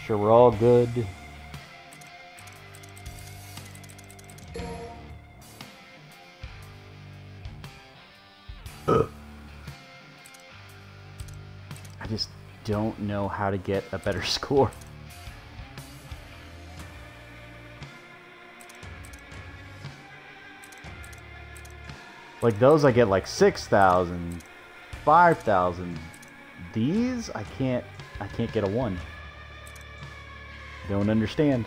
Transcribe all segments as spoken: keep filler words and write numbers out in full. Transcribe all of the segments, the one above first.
sure we're all good. Ugh. I just don't know how to get a better score. Like those I get like six thousand, five thousand. These I can't I can't get a one. Don't understand.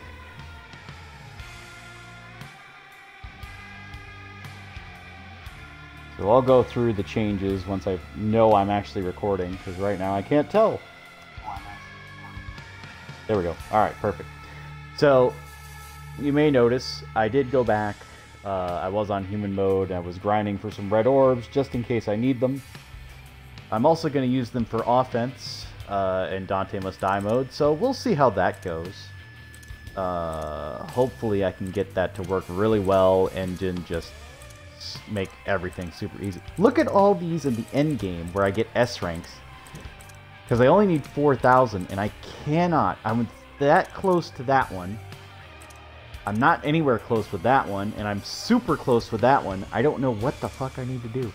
So I'll go through the changes once I know I'm actually recording, because right now I can't tell. There we go. Alright, perfect. So, you may notice I did go back. Uh, I was on human mode. I was grinding for some red orbs just in case I need them. I'm also going to use them for offense uh, in Dante Must Die mode, so we'll see how that goes. Uh, hopefully I can get that to work really well and then just make everything super easy. Look at all these in the end game where I get S ranks. Because I only need four thousand and I cannot. I'm that close to that one. I'm not anywhere close with that one, and I'm super close with that one. I don't know what the fuck I need to do.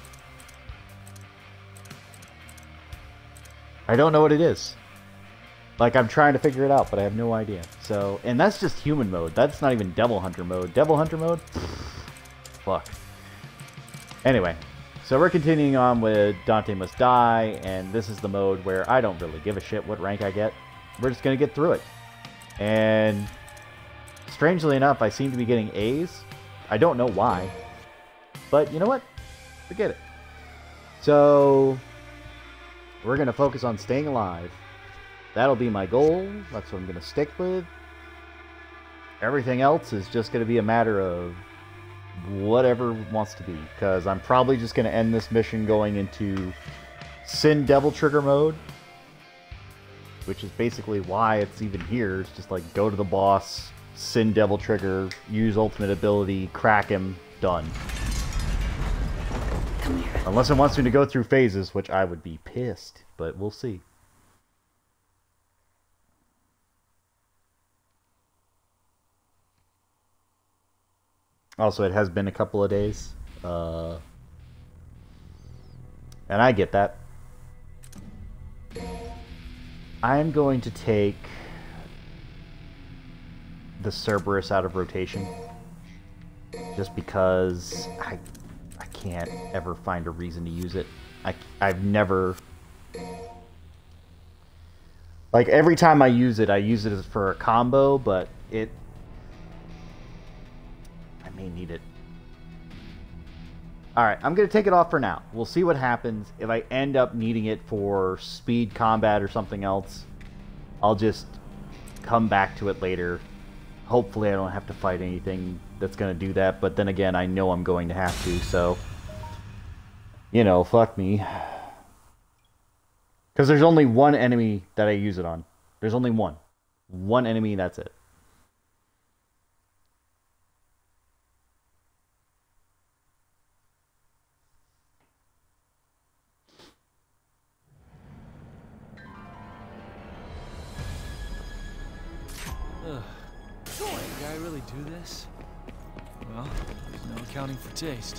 I don't know what it is. Like, I'm trying to figure it out, but I have no idea. So, and that's just human mode. That's not even Devil Hunter mode. Devil Hunter mode? Fuck. Anyway, so we're continuing on with Dante Must Die, and this is the mode where I don't really give a shit what rank I get. We're just going to get through it. And strangely enough, I seem to be getting A's. I don't know why. But you know what? Forget it. So, we're going to focus on staying alive. That'll be my goal. That's what I'm going to stick with. Everything else is just going to be a matter of whatever wants to be, because I'm probably just going to end this mission going into Sin Devil Trigger mode, which is basically why it's even here. It's just like go to the boss, Sin Devil Trigger, use ultimate ability, crack him, done. Come here. Unless it wants me to go through phases, which I would be pissed, but we'll see. Also, it has been a couple of days. Uh, and I get that. I am going to take the Cerberus out of rotation. Just because I, I can't ever find a reason to use it. I, I've never... Like, every time I use it, I use it as for a combo, but it... may need it. Alright, I'm going to take it off for now. We'll see what happens. If I end up needing it for speed combat or something else, I'll just come back to it later. Hopefully I don't have to fight anything that's going to do that, but then again, I know I'm going to have to, so... You know, fuck me. Because there's only one enemy that I use it on. There's only one. One enemy, that's it. Did I really do this? Well, there's no accounting for taste.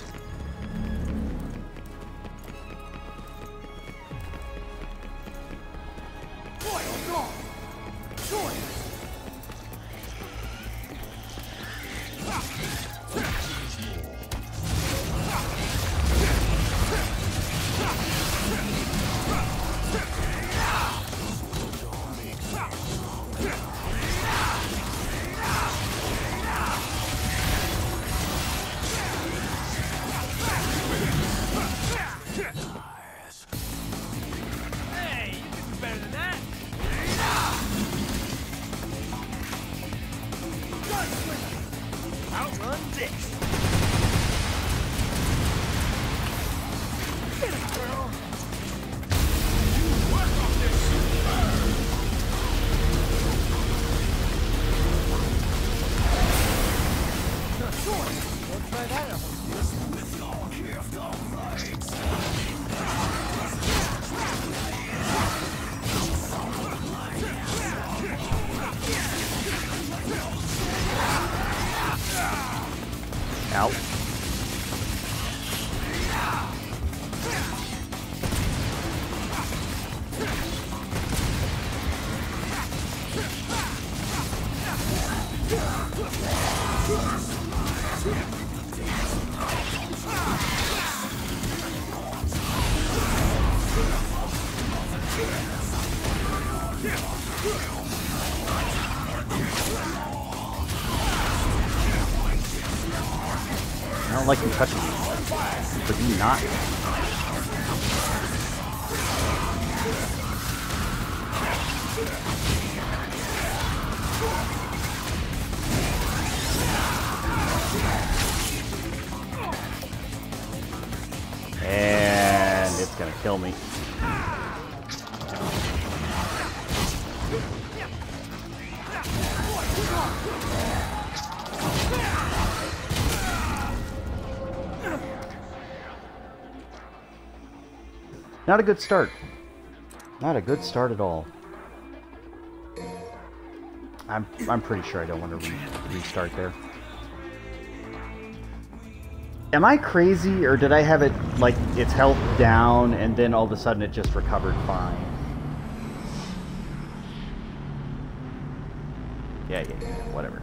Out. I don't like you touching me. But you not? And it's gonna kill me. Not a good start. Not a good start at all. I'm I'm pretty sure I don't want to re restart there. Am I crazy, or did I have it like its health down and then all of a sudden it just recovered fine? Yeah, yeah, yeah, whatever.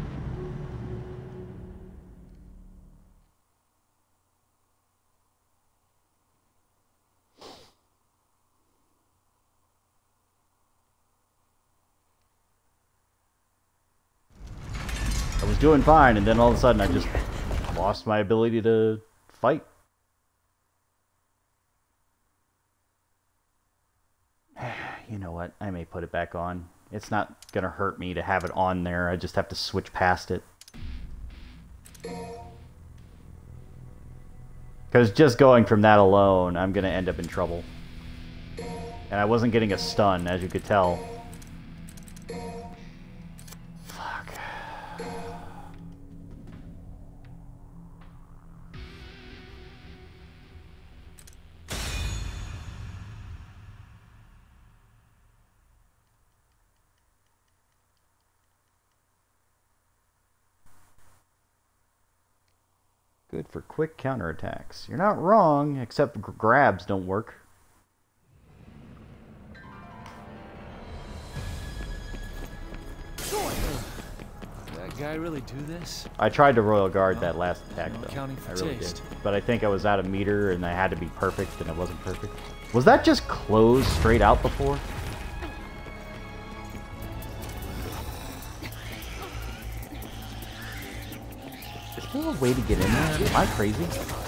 I was doing fine, and then all of a sudden I just lost my ability to fight. You know what? I may put it back on. It's not gonna hurt me to have it on there. I just have to switch past it. Because just going from that alone, I'm gonna end up in trouble. And I wasn't getting a stun, as you could tell. Fuck. Good for quick counterattacks. You're not wrong, except g grabs don't work. That guy really do this? I tried to Royal Guard that last attack, No though. accounting for I really taste. did. But I think I was out of meter, and I had to be perfect, and it wasn't perfect. Was that just closed straight out before? Is there a way to get in there? Am I crazy?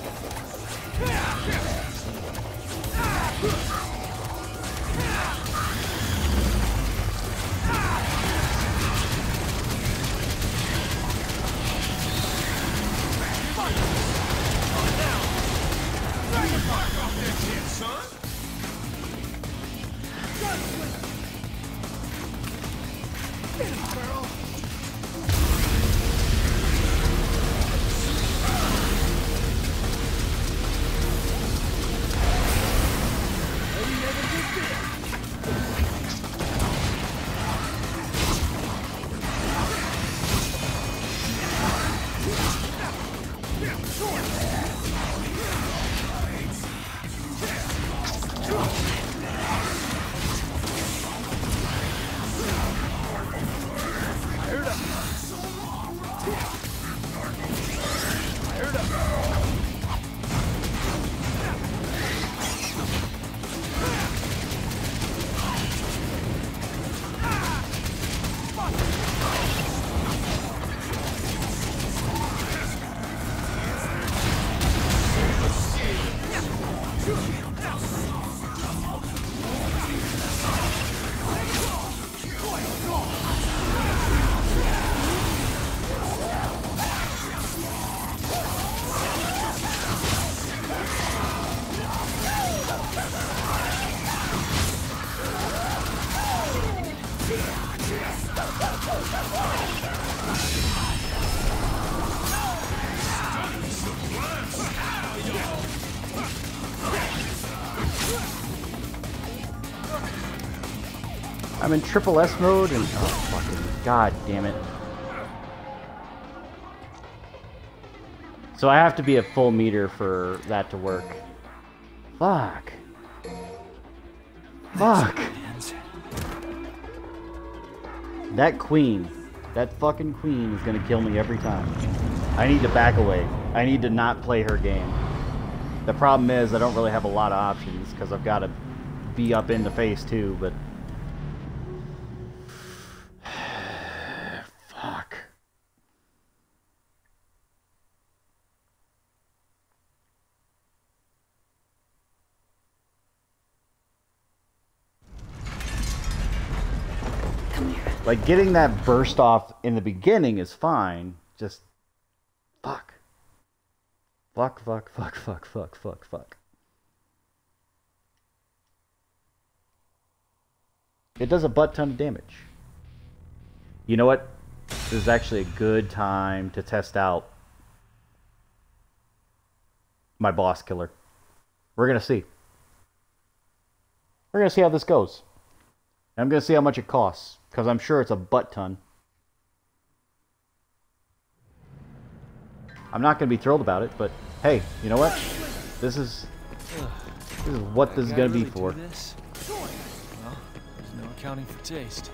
I'm in triple S mode and oh fucking god damn it. So I have to be at full meter for that to work. Fuck. Fuck. That queen. That fucking queen is gonna kill me every time. I need to back away. I need to not play her game. The problem is I don't really have a lot of options because I've got to be up in the face too, but... Fuck. Like, getting that burst off in the beginning is fine. Just... Fuck. Fuck, fuck, fuck, fuck, fuck, fuck, fuck. It does a butt ton of damage. You know what? This is actually a good time to test out my boss killer. We're gonna see. We're gonna see how this goes. I'm gonna see how much it costs, because I'm sure it's a butt ton. I'm not gonna be thrilled about it, but hey, you know what? This is this is what this is gonna be for. Well, there's no accounting for taste.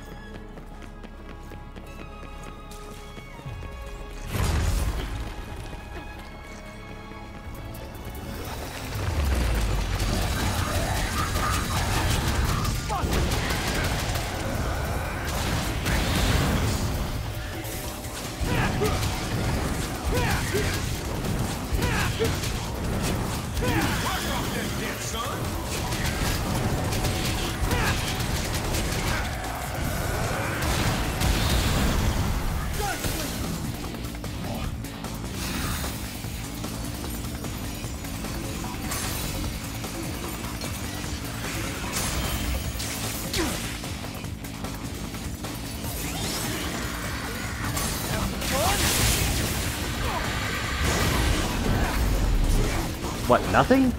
What, nothing?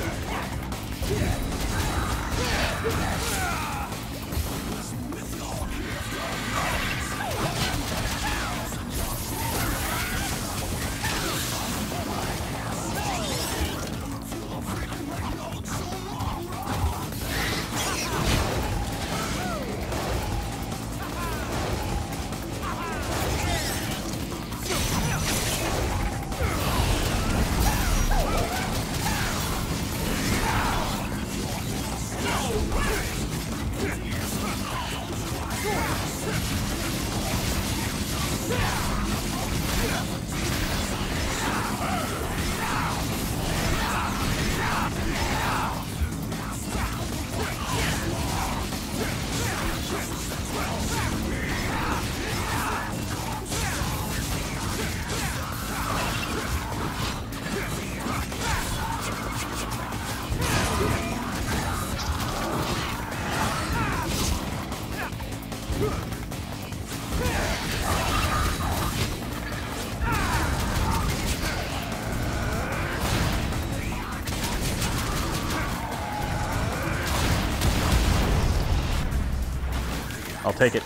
I'll take it.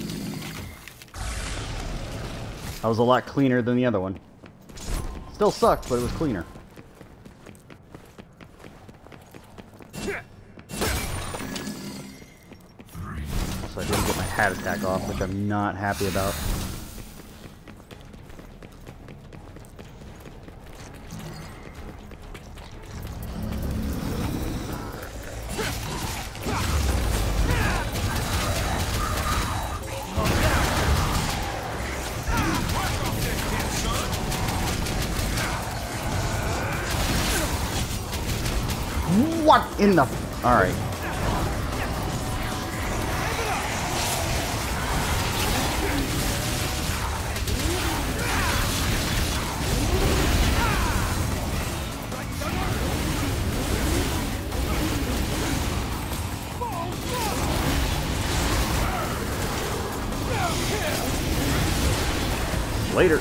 That was a lot cleaner than the other one. Still sucked, but it was cleaner. So I didn't get my hat attack off, which I'm not happy about. What in the... Alright. Later.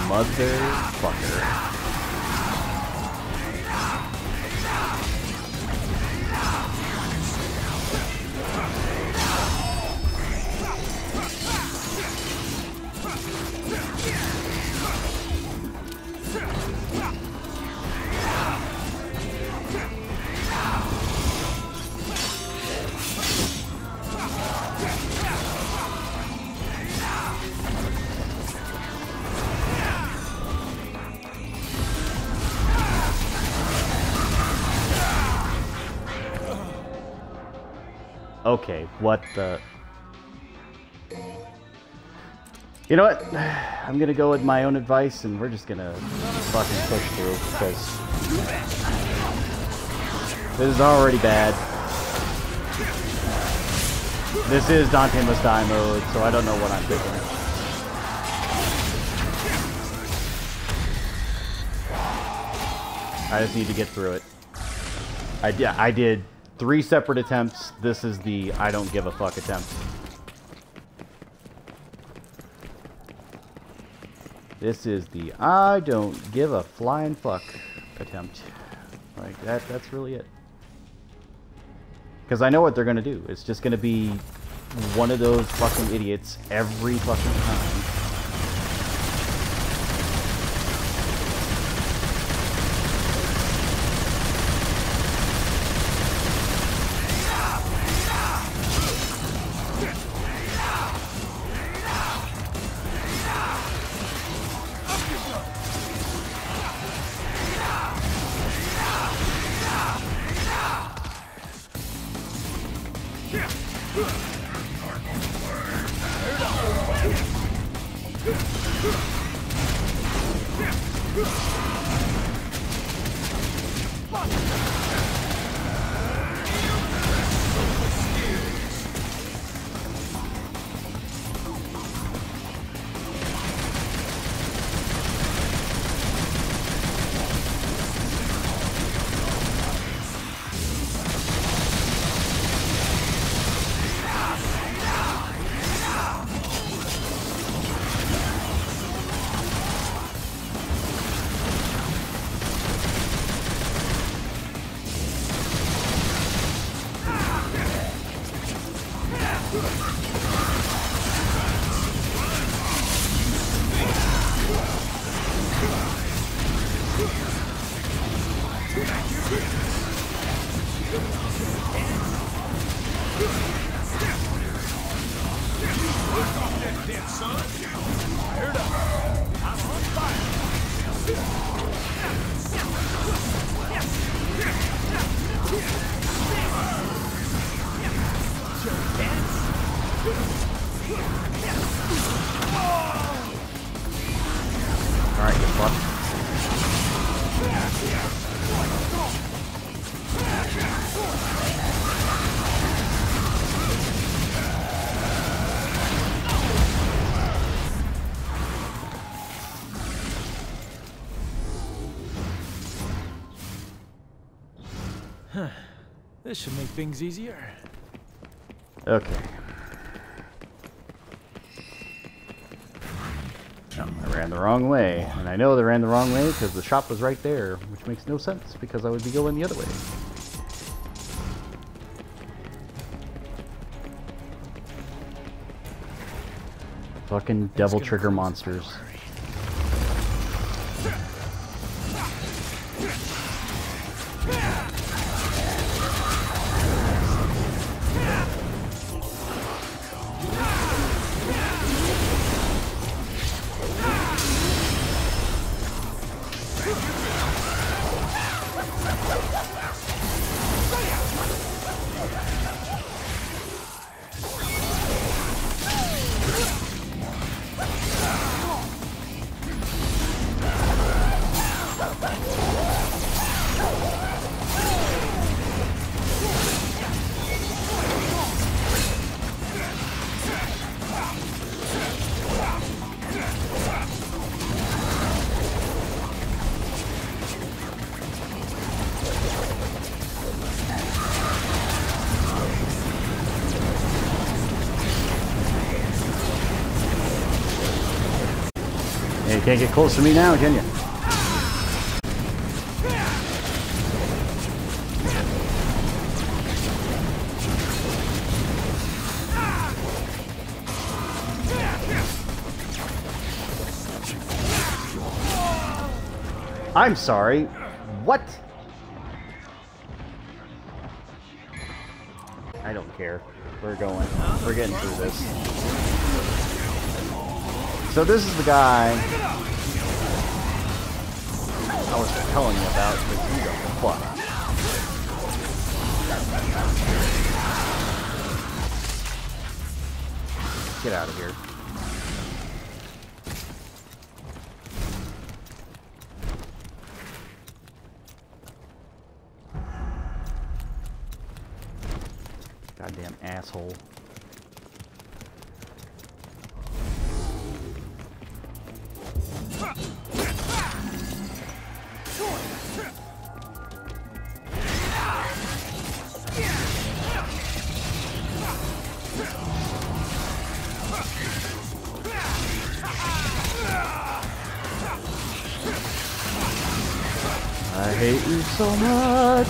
motherfucker. Okay, what the... You know what? I'm gonna go with my own advice and we're just gonna fucking push through because this is already bad. This is Dante Must Die mode, so I don't know what I'm thinking. I just need to get through it. I, yeah, I did three separate attempts. This is the I don't give a fuck attempt. This is the I don't give a flying fuck attempt. Like, that, that's really it. Because I know what they're going to do. It's just going to be one of those fucking idiots every fucking time. Alright, get fucked. Huh. This should make things easier. Okay. I ran the wrong way, and I know they ran the wrong way because the shop was right there, which makes no sense because I would be going the other way. Fucking devil trigger monsters. Hey, you can't get close to me now, can you? I'm sorry. What? I don't care. We're going. We're getting through this. So this is the guy I was telling you about, but who the fuck? Get out of here. Goddamn asshole. I hate you so much.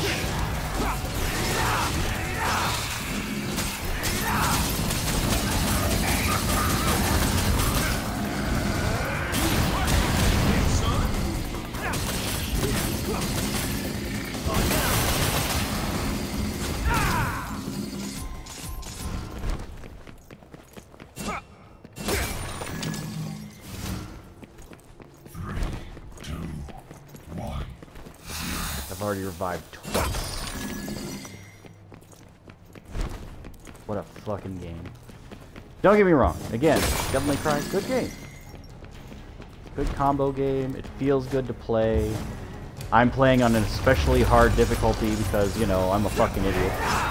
I've already revived twice. What a fucking game. Don't get me wrong. Again, Devil May Cry, good game. Good combo game. It feels good to play. I'm playing on an especially hard difficulty because, you know, I'm a fucking idiot.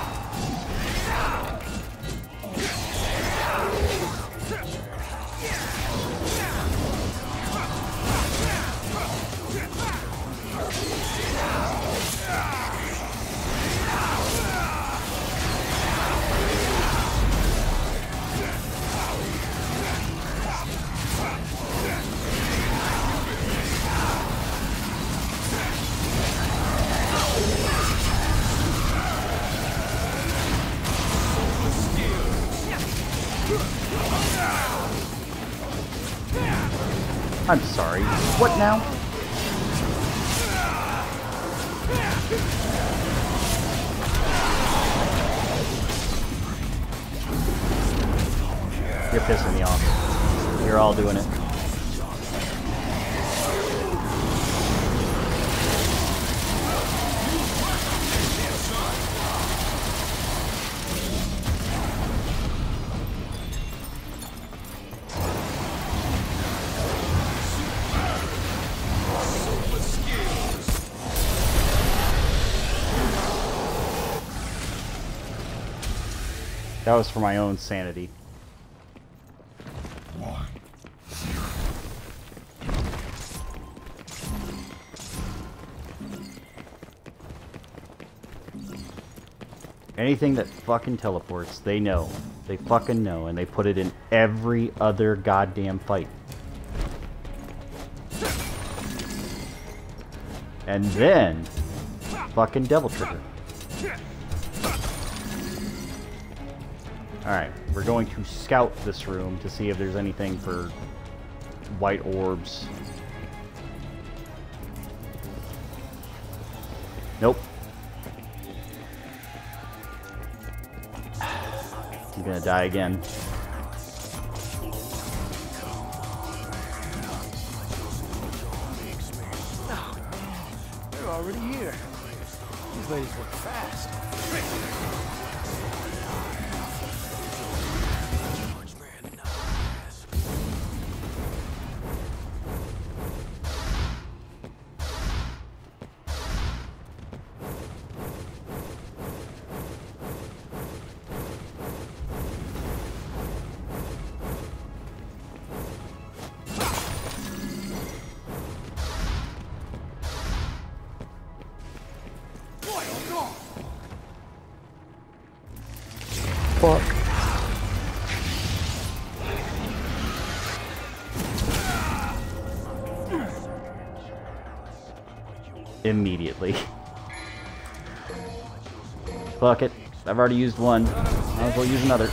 I'm sorry. What now? You're pissing me off. You're all doing it. That was for my own sanity. One, zero. Anything that fucking teleports, they know. They fucking know, and they put it in every other goddamn fight. And then, fucking Devil Trigger. Alright, we're going to scout this room to see if there's anything for white orbs. Nope. I'm gonna die again. They're already here. These ladies work fast. immediately. Fuck it. I've already used one. Might as well use another.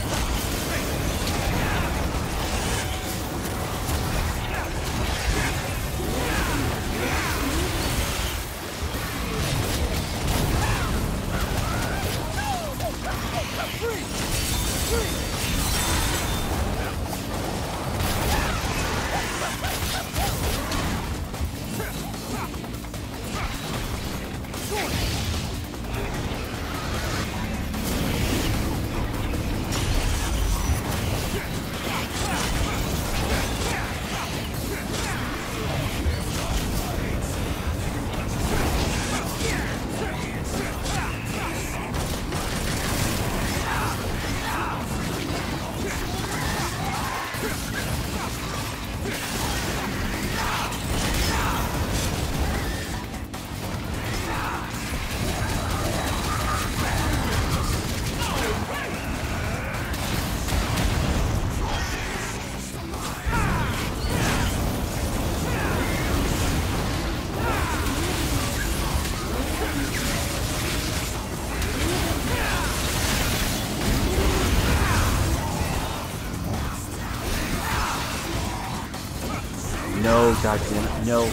No, goddamn, no.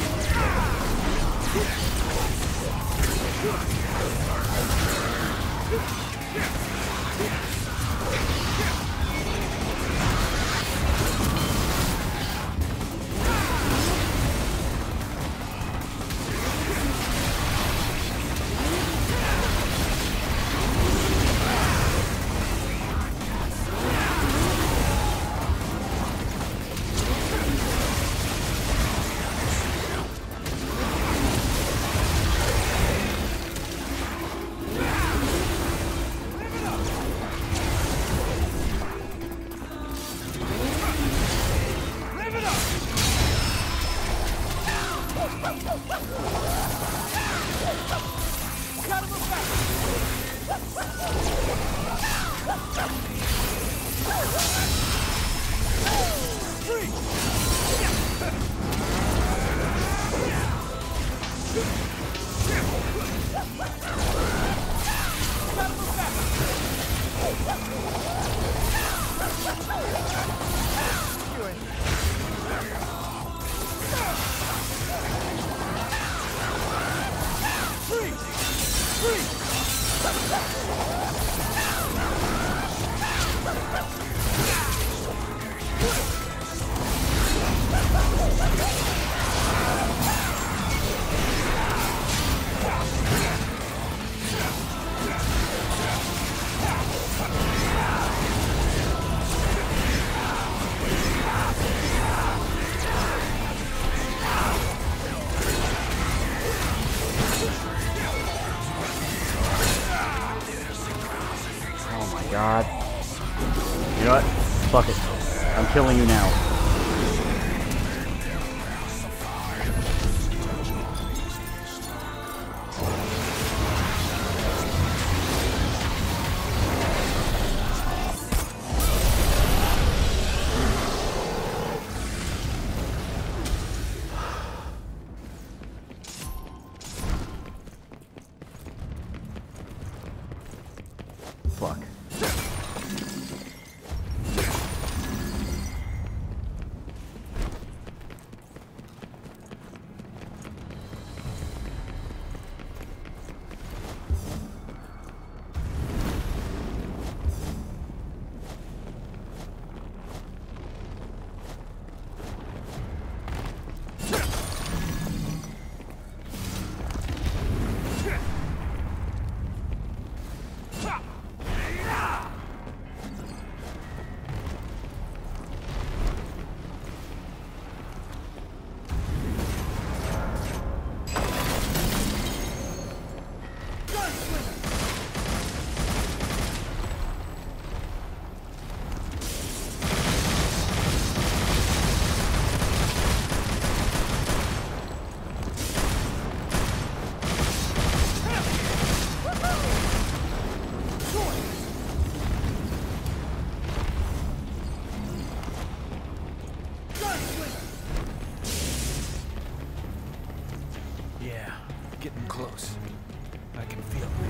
getting close. I can feel it.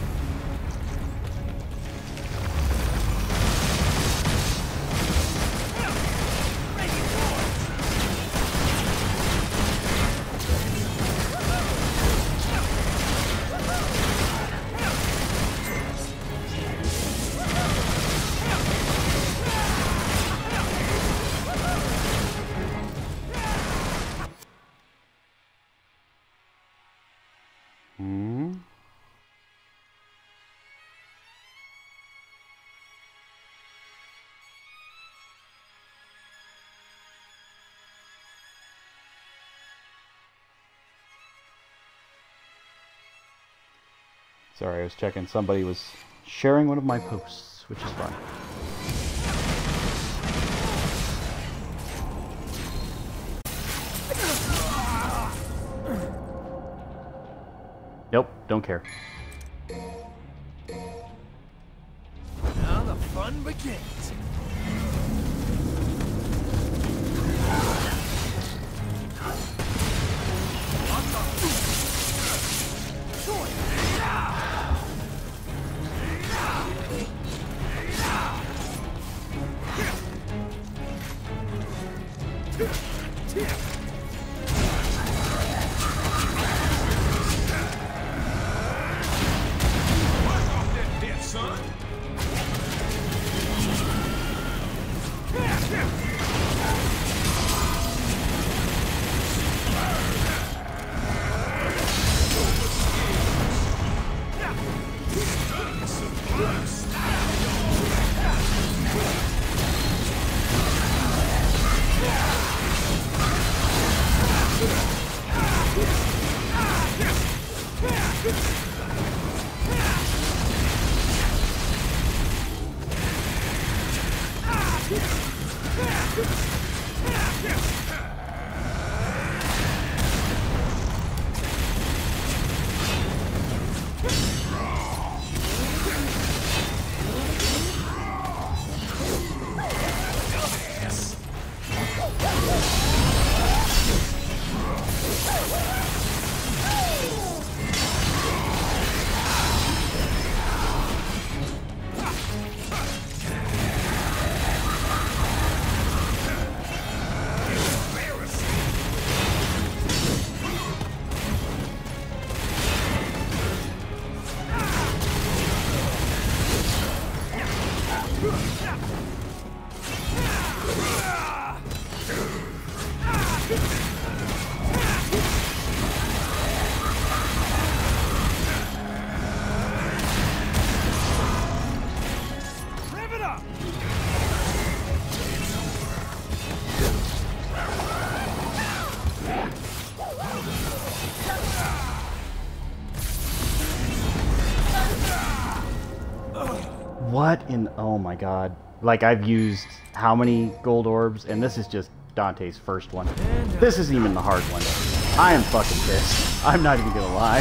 Hmm? Sorry, I was checking. Somebody was sharing one of my posts, which is fine. Nope, don't care. Now the fun begins. What in... Oh my god. Like, I've used how many gold orbs, and this is just Dante's first one. This isn't even the hard one. I am fucking pissed. I'm not even gonna lie.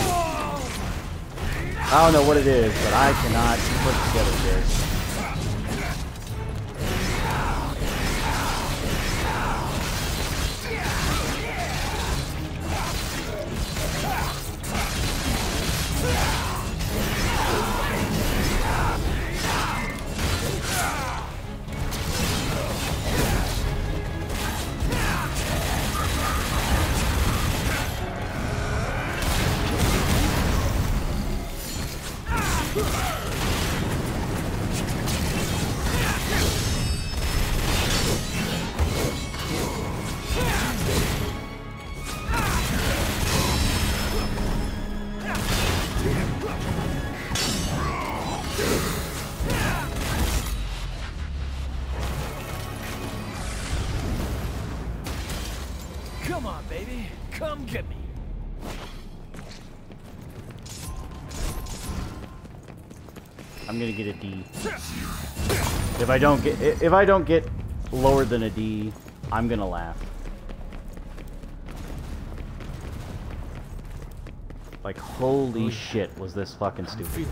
I don't know what it is, but I cannot put together this. Come on, baby. Come get me. I'm gonna get a D. If I don't get if I don't get lower than a D, I'm gonna laugh. Like, holy shit, was this fucking stupid.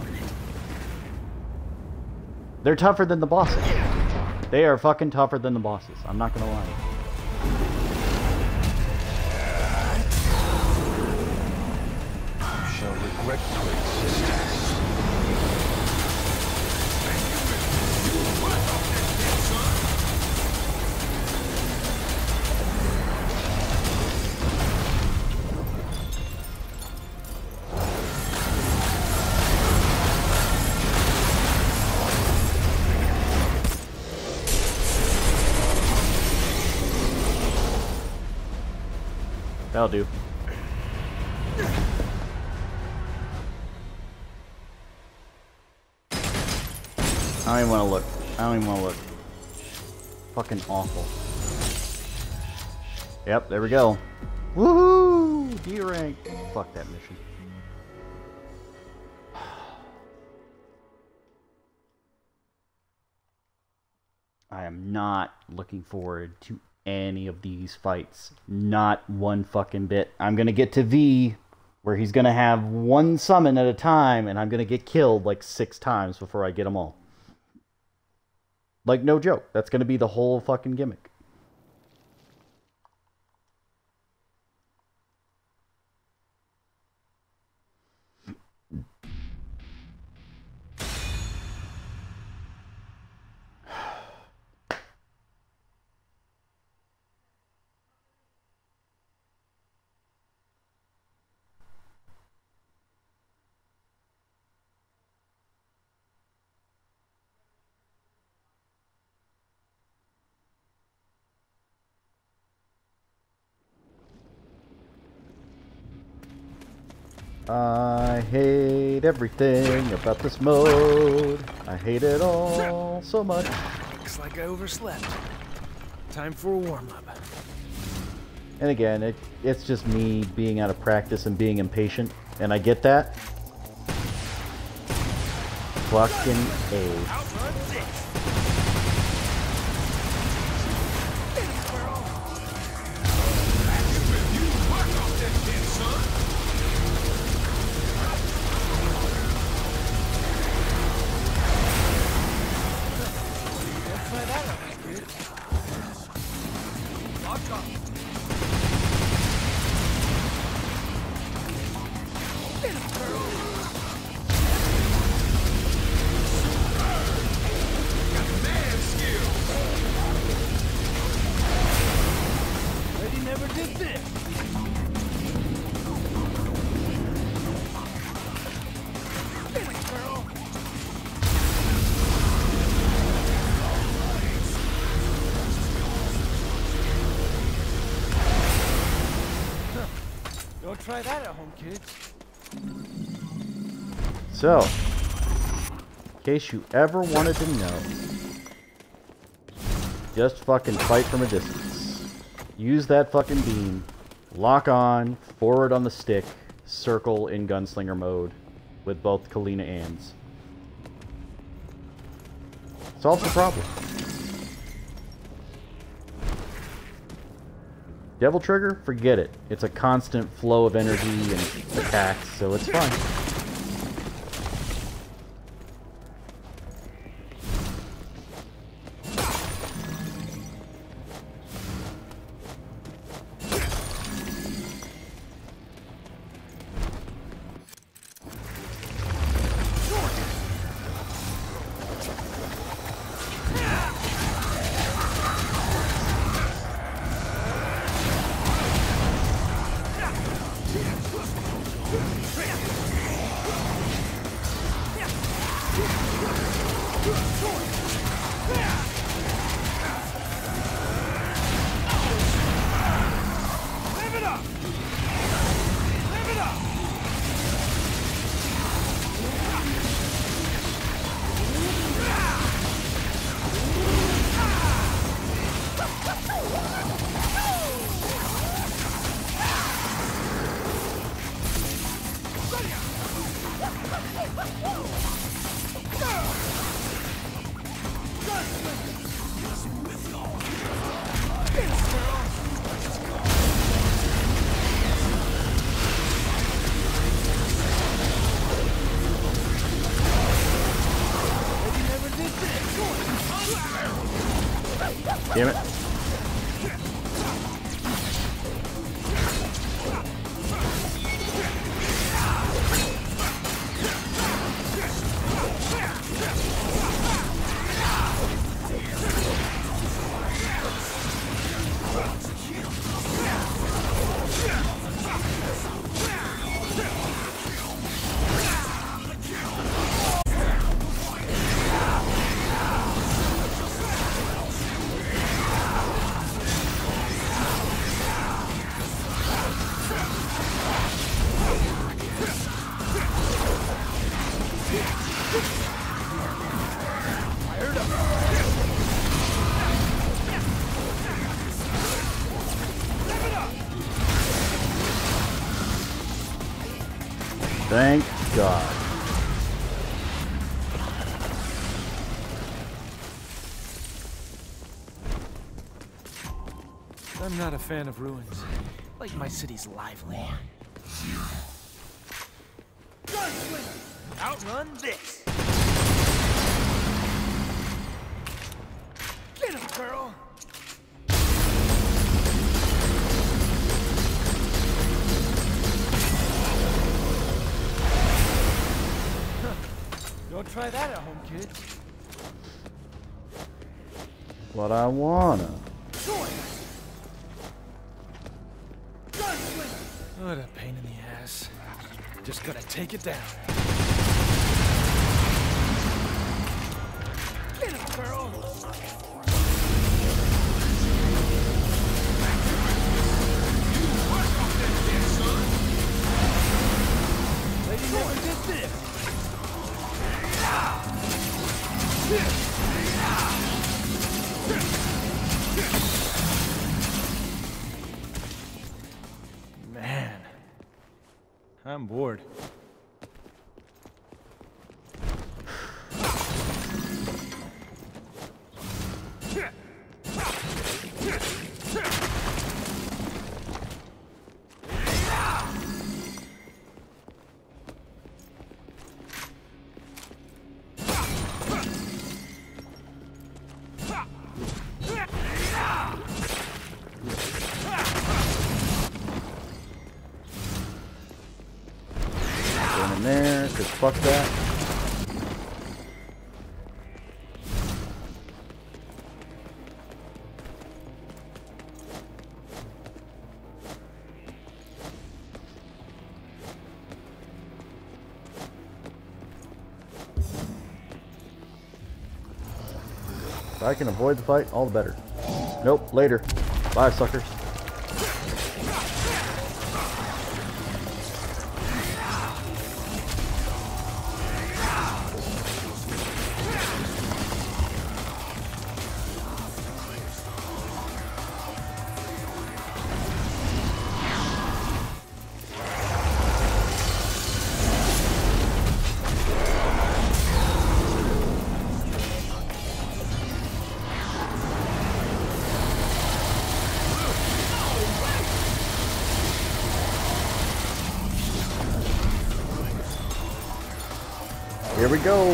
They're tougher than the bosses. They are fucking tougher than the bosses. I'm not gonna lie. That'll do. I don't even want to look. I don't even want to look. Fucking awful. Yep, there we go. Woohoo! D rank. Fuck that mission. I am not looking forward to any of these fights. Not one fucking bit. I'm gonna get to V, where he's gonna have one summon at a time, and I'm gonna get killed like six times before I get them all. Like, no joke. That's gonna be the whole fucking gimmick. I hate everything about this mode. I hate it all so much. Looks like I overslept. Time for a warm-up. And again, it, it's just me being out of practice and being impatient, and I get that. Fucking A. Try that at home, kids. So, in case you ever wanted to know, just fucking fight from a distance. Use that fucking beam, lock on, forward on the stick, circle in gunslinger mode with both Kalina Anns. Solves the problem. Devil Trigger? Forget it. It's a constant flow of energy and attacks, so it's fine. Thank God. I'm not a fan of ruins. Like my city's lively. Outrun this! Get him, girl! Don't try that at home, kids. What I wanna. What a pain in the ass. Just gotta take it down. Get him, girl! Lady never did this! Man, I'm bored. In there, cause fuck that. If I can avoid the fight, all the better. Nope, later. Bye, suckers. Here we go.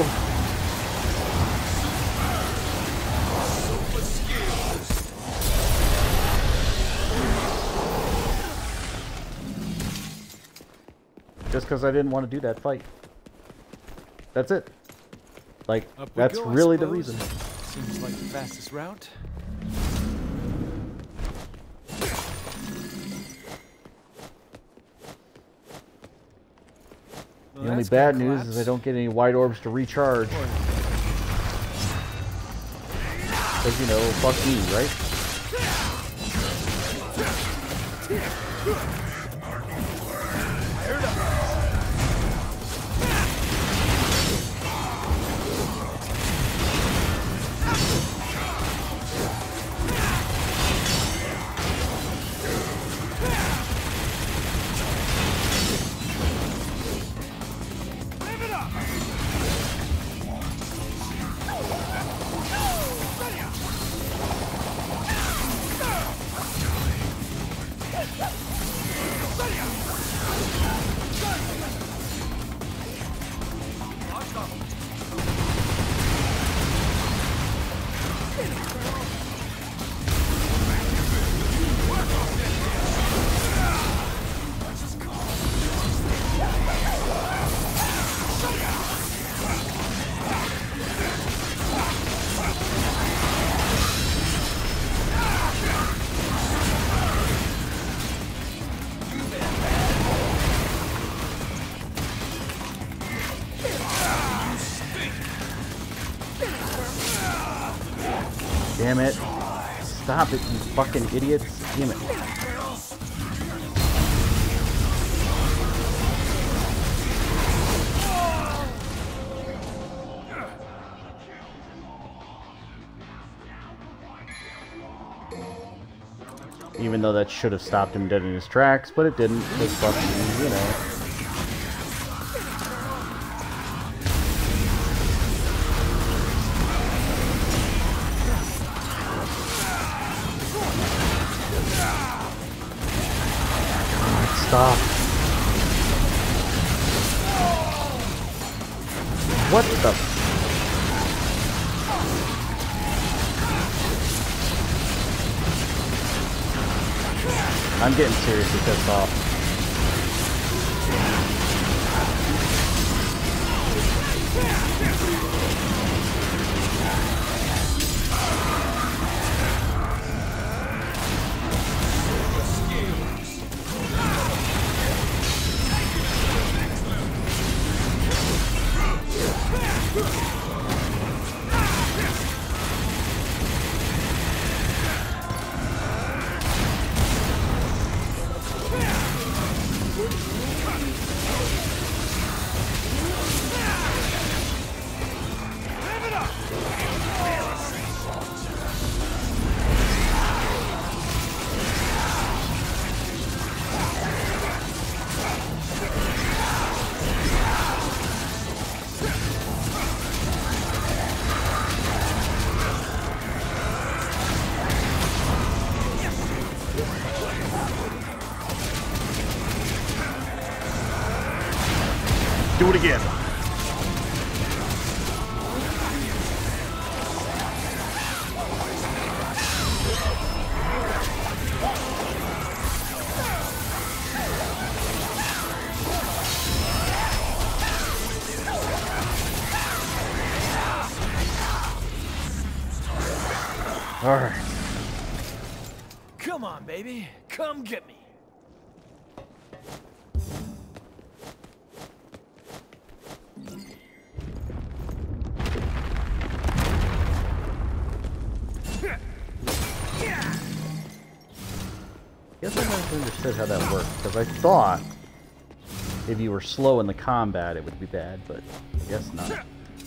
Just because I didn't want to do that fight. That's it. Like, Up we that's go, I really the suppose. reason. Seems like the fastest route. Well, The only that's bad gonna news collapse. is I don't get any white orbs to recharge. Or- Because, you know, fuck me, right? Damn it. Stop it, you fucking idiots. Damn it. Even though that should have stopped him dead in his tracks, but it didn't. Because fucking, you know. stop. What the? I'm getting seriously pissed off. Do it again. All right. Come on, baby. Come get me. I guess I never understood how that worked, because I thought if you were slow in the combat it would be bad, but I guess not.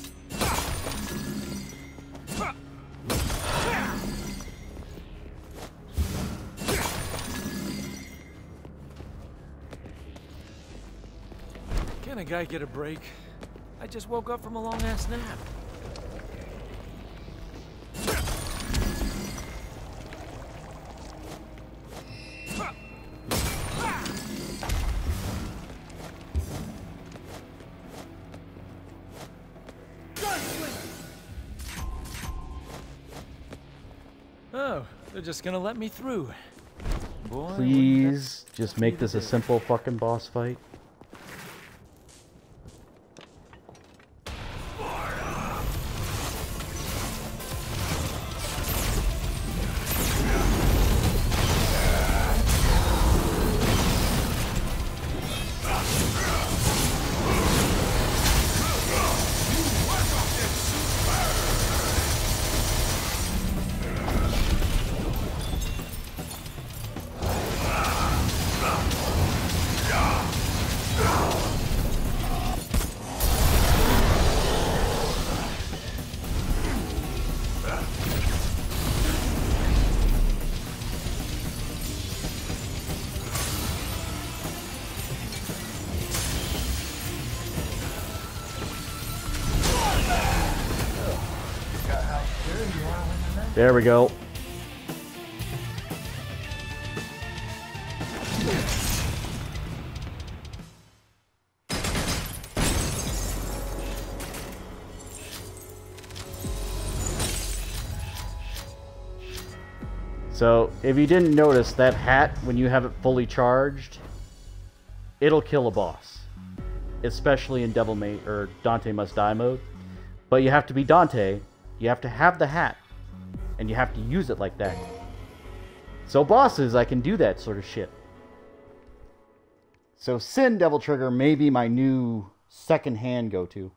Can a guy get a break? I just woke up from a long-ass nap. Oh, they're just gonna let me through. Boy, Please just make this a simple fucking boss fight. There we go. So, if you didn't notice, that hat, when you have it fully charged, it'll kill a boss. Especially in Devil May or Dante Must Die mode. But you have to be Dante, you have to have the hat, and you have to use it like that. So bosses, I can do that sort of shit. So Sin Devil Trigger may be my new second hand go-to.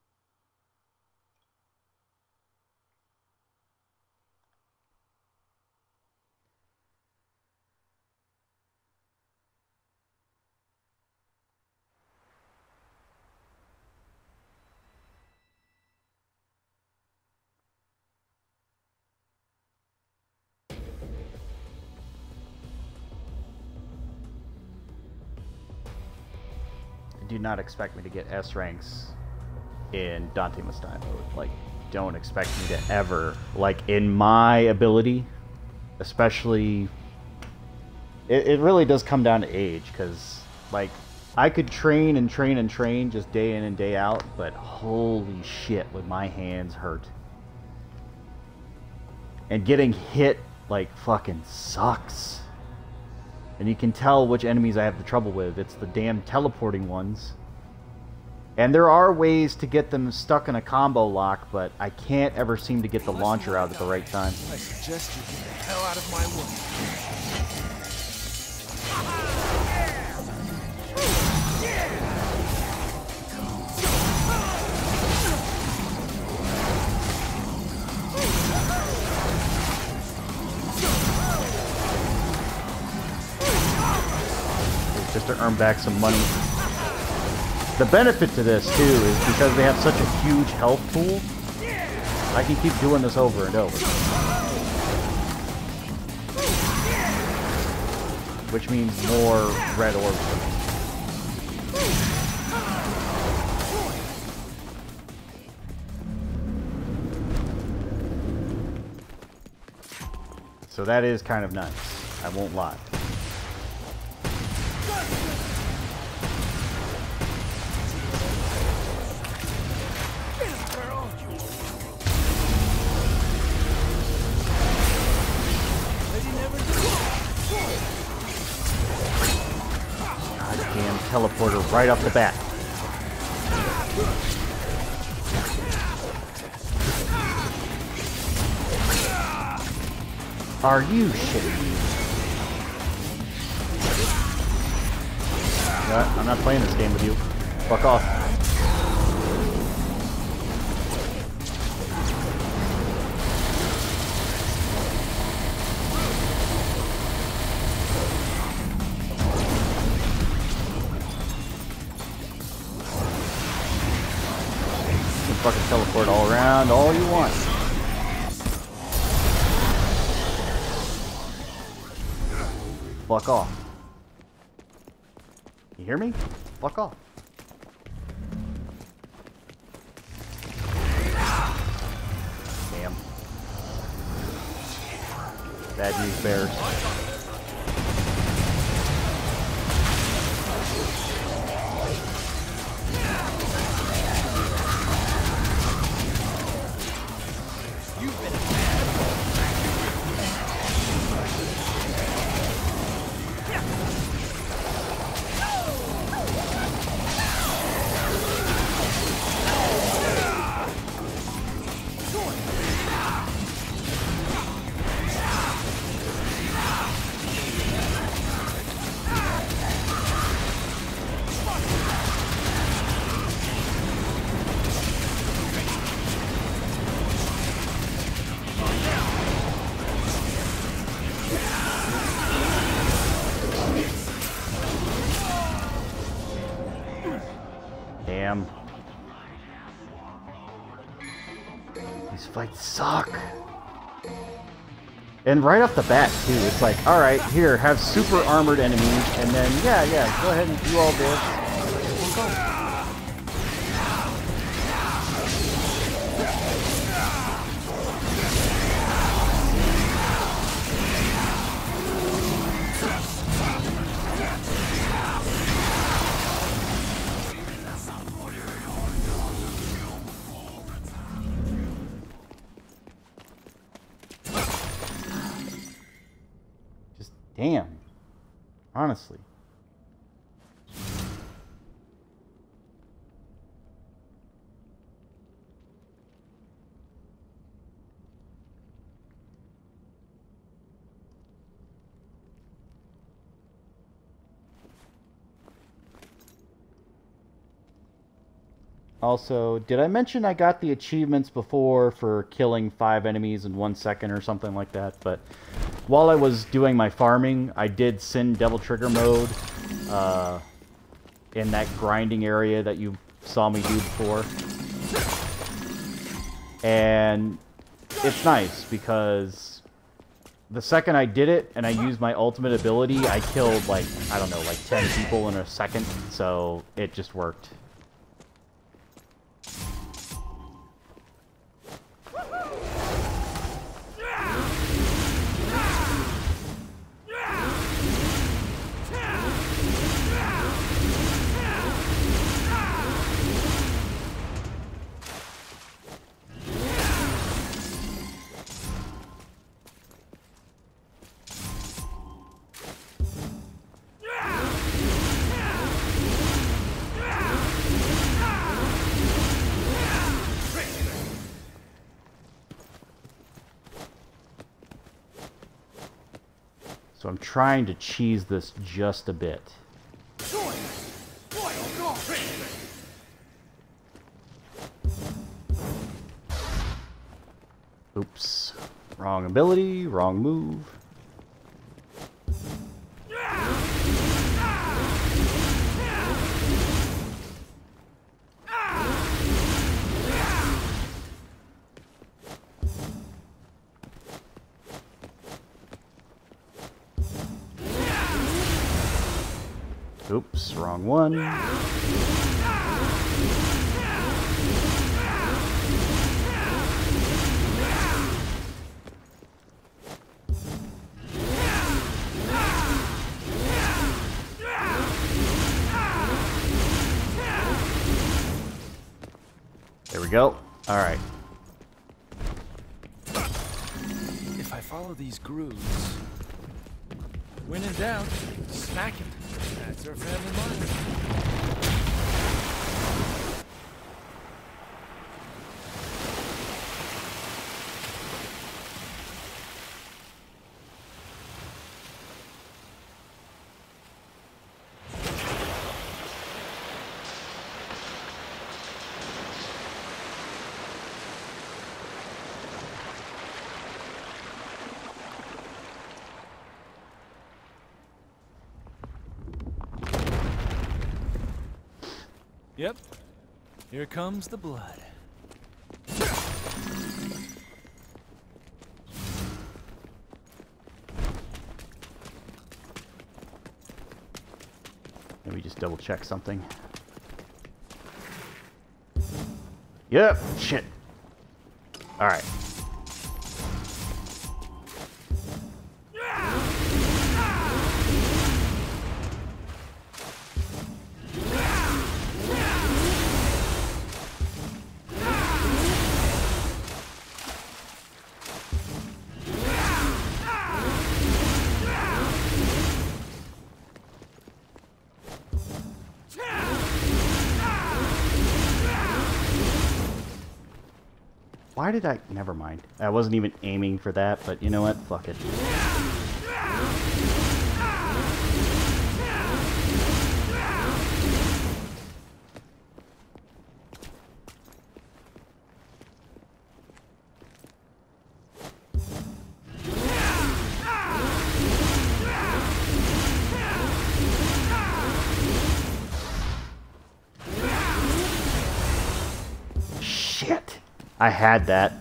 Do not expect me to get S ranks in Dante Must Die mode. Like, don't expect me to ever, like, in my ability, especially It, it really does come down to age, because, like, I could train and train and train just day in and day out, but holy shit, would my hands hurt. And getting hit, like, fucking sucks. And you can tell which enemies I have the trouble with. It's the damn teleporting ones. And there are ways to get them stuck in a combo lock, but I can't ever seem to get the launcher out at the right time. I suggest you get the hell out of my way. Just to earn back some money. The benefit to this, too, is because they have such a huge health pool, I can keep doing this over and over. Which means more red orbs for me. So that is kind of nice, I won't lie. Goddamn teleporter right off the bat. Are you shitting me? You know what? I'm not playing this game with you. Fuck off. You can fucking teleport all around all you want. Fuck off. You hear me? Fuck off. Damn. Bad news bears. Damn. These fights suck. And right off the bat, too, it's like, alright, here, have super armored enemies, and then, yeah, yeah, go ahead and do all this. We'll go. Damn. Honestly. Also, did I mention I got the achievements before for killing five enemies in one second or something like that? But while I was doing my farming, I did send Devil Trigger mode uh, in that grinding area that you saw me do before. And it's nice because the second I did it and I used my ultimate ability, I killed like, I don't know, like ten people in a second. So it just worked. I'm trying to cheese this just a bit. Oops. Wrong ability, wrong move. Oops, wrong one. There we go. All right. If I follow these grooves, when in doubt, smack him. That's our family motto. Yep. Here comes the blood. Let me just double check something. Yep, shit. All right. Why did I... Never mind. I wasn't even aiming for that, but you know what? Fuck it. Shit! I had that.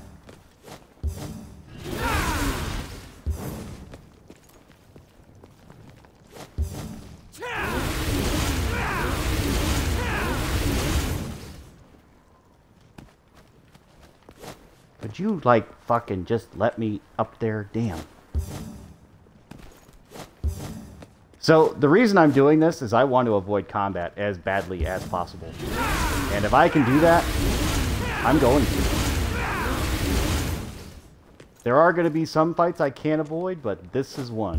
Would you, like, fucking just let me up there? Damn. So, the reason I'm doing this is I want to avoid combat as badly as possible. And if I can do that, I'm going to. There are going to be some fights I can't avoid, but this is one.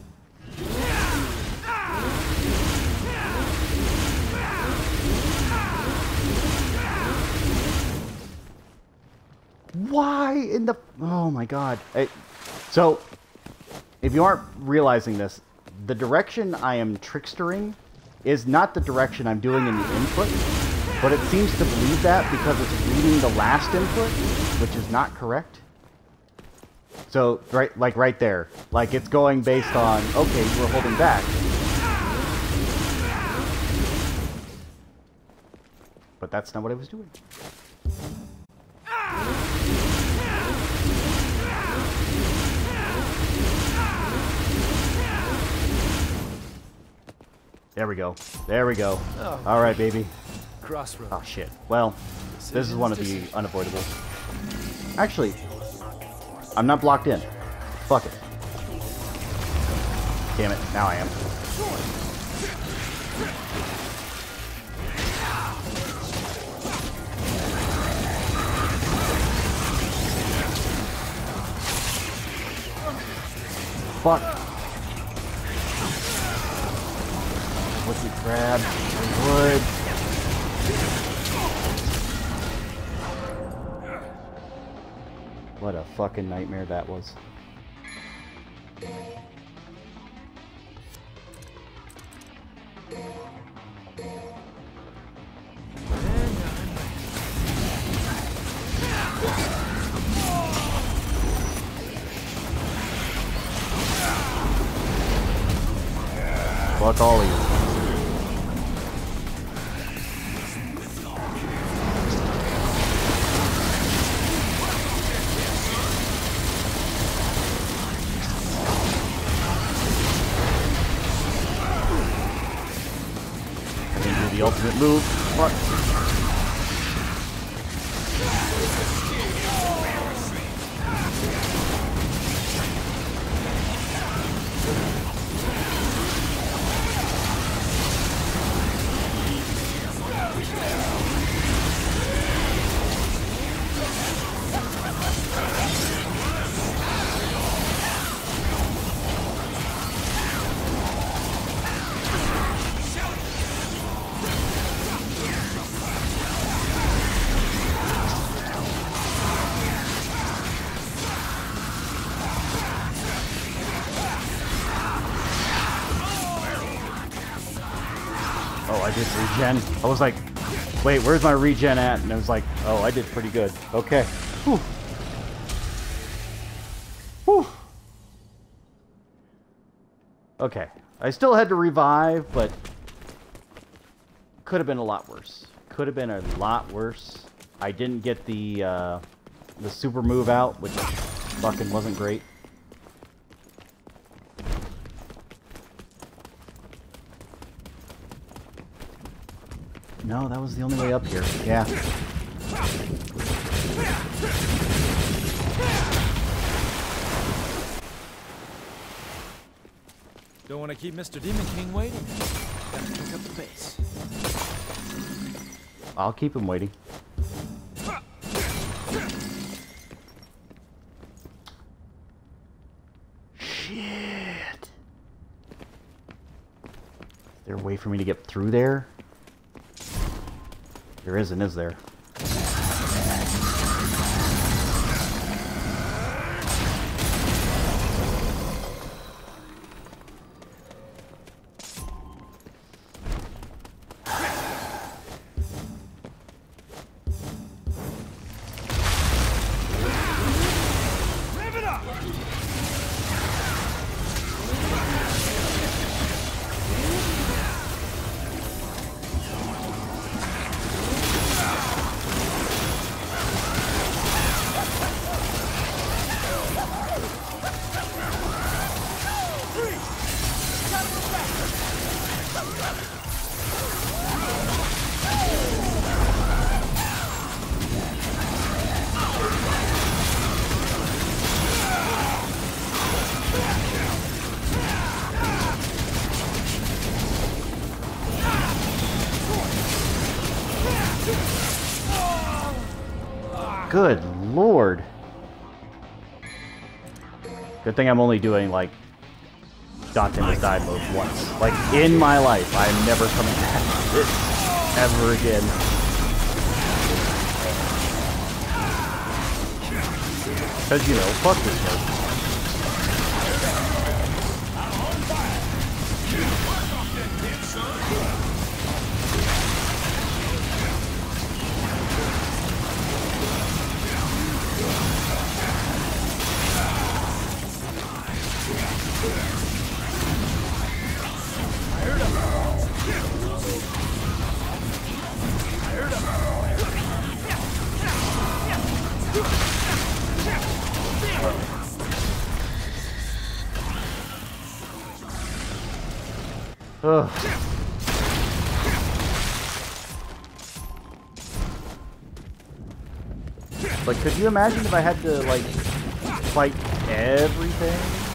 Why in the... Oh my god. I, so, if you aren't realizing this, the direction I am trickstering is not the direction I'm doing in the input, but it seems to believe that because it's reading the last input, which is not correct. So, right, like right there, like it's going based on, okay, we're holding back. But that's not what I was doing. There we go. There we go. Oh. All right, baby. Crossroad. Oh, shit. Well, this is one of the unavoidables. Actually, I'm not blocked in. Fuck it. Damn it. Now I am. Fuck. What's it grab? Wood. What a fucking nightmare that was. Fuck all of you. I can do the ultimate move. What? Oh, I did regen. I was like, wait, where's my regen at? And I was like, oh, I did pretty good. Okay. Whew. Whew. Okay. I still had to revive, but could have been a lot worse. Could have been a lot worse. I didn't get the uh, the super move out, which fucking wasn't great. No, that was the only way up here. Yeah. Don't want to keep Mister Demon King waiting. Gotta pick up the pace. I'll keep him waiting. Shit. Is there a way for me to get through there? There isn't, is there? Good lord. Good thing I'm only doing, like, Dante Must Die mode once. Like, in my life, I'm never coming back to this ever again. Because, you know, fuck this mode. Ugh. Like, could you imagine if I had to, like, fight everything?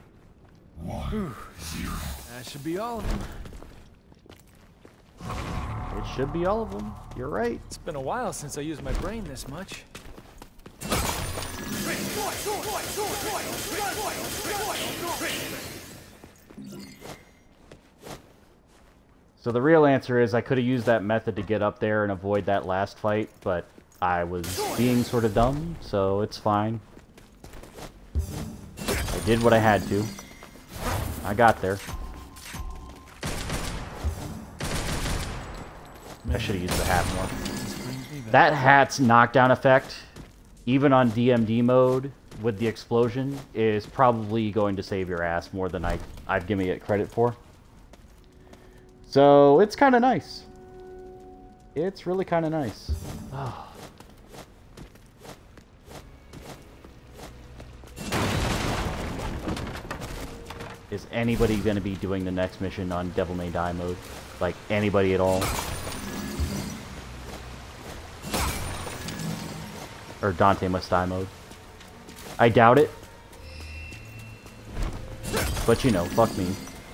That should be all of them. It should be all of them. You're right. It's been a while since I used my brain this much. So the real answer is I could have used that method to get up there and avoid that last fight, but I was being sort of dumb, so it's fine. I did what I had to. I got there. I should have used the hat more. That hat's knockdown effect, even on D M D mode with the explosion, is probably going to save your ass more than I, I've given it credit for. So it's kind of nice. It's really kind of nice. Oh. Is anybody going to be doing the next mission on Devil May Die mode? Like, anybody at all? Or Dante Must Die mode? I doubt it. But you know, fuck me.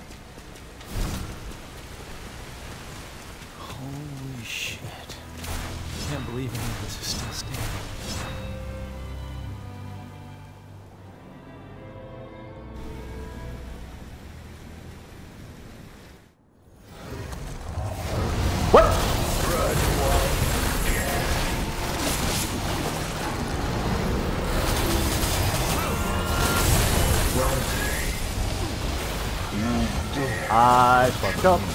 Holy shit. Can't believe any of this is still standing. What? I fucked up.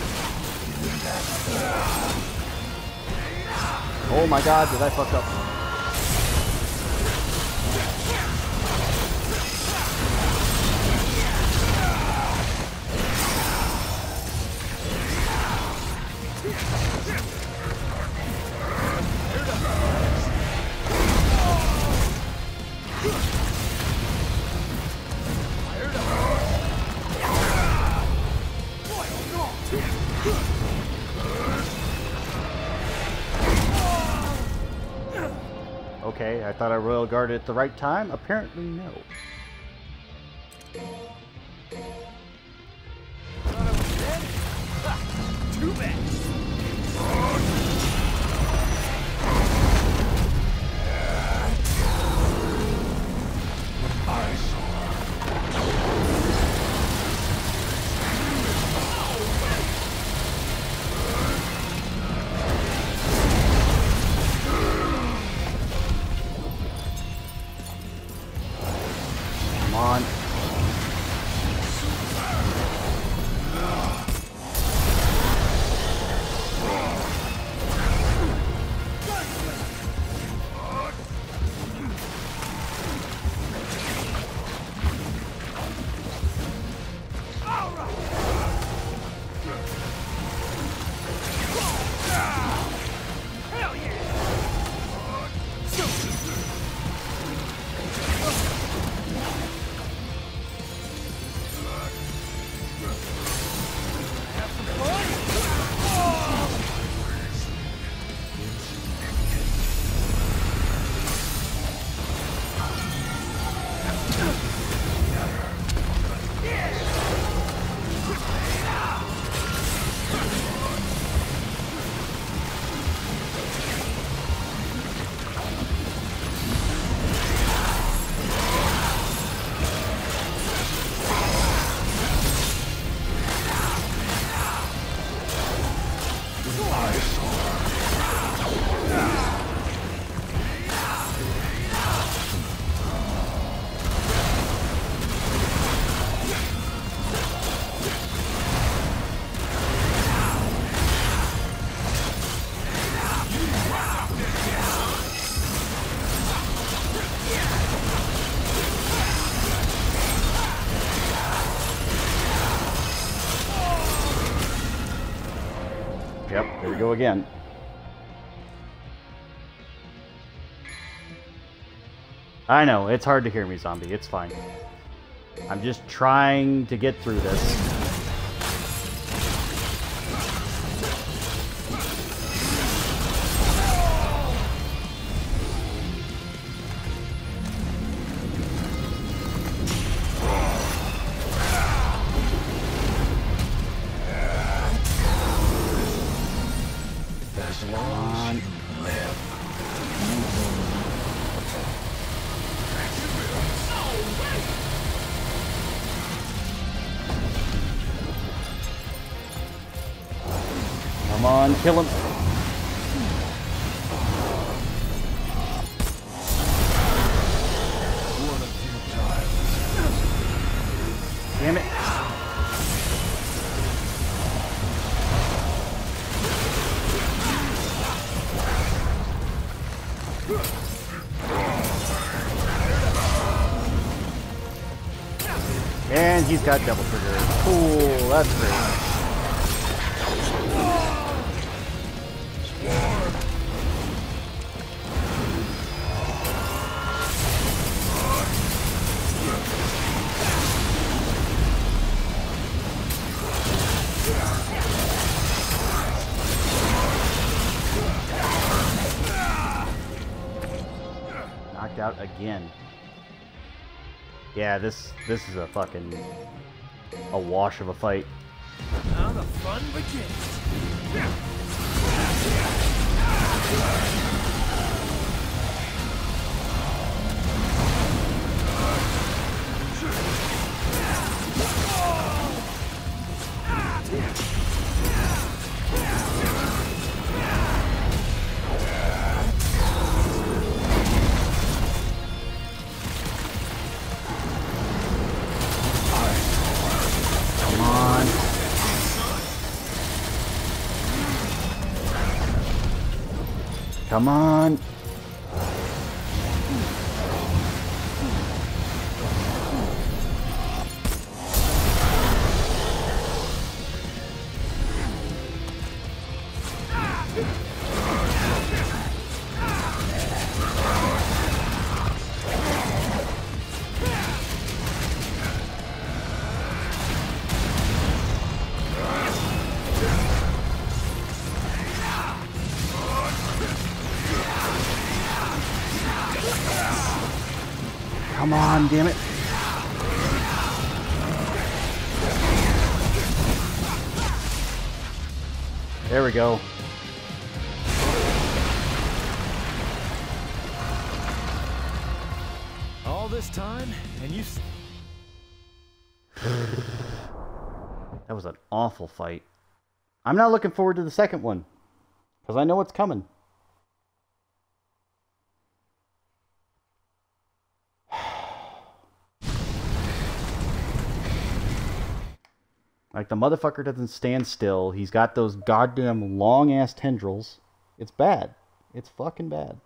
Oh my god, did I fuck up? Okay, I thought I royal guarded at the right time. Apparently, no. Too bad. Come on. Yep, there we go again. I know, it's hard to hear me, zombie. It's fine. I'm just trying to get through this. Come on, kill him. Damn it. And he's got double trigger. Cool, that's great. knocked out again. Yeah, this this is a fucking a wash of a fight. Now the fun begins. Come on. Come on. Come on, damn it. There we go. All this time, and you... s- That was an awful fight. I'm not looking forward to the second one, because I know what's coming. Like, the motherfucker doesn't stand still. He's got those goddamn long-ass tendrils. It's bad. It's fucking bad.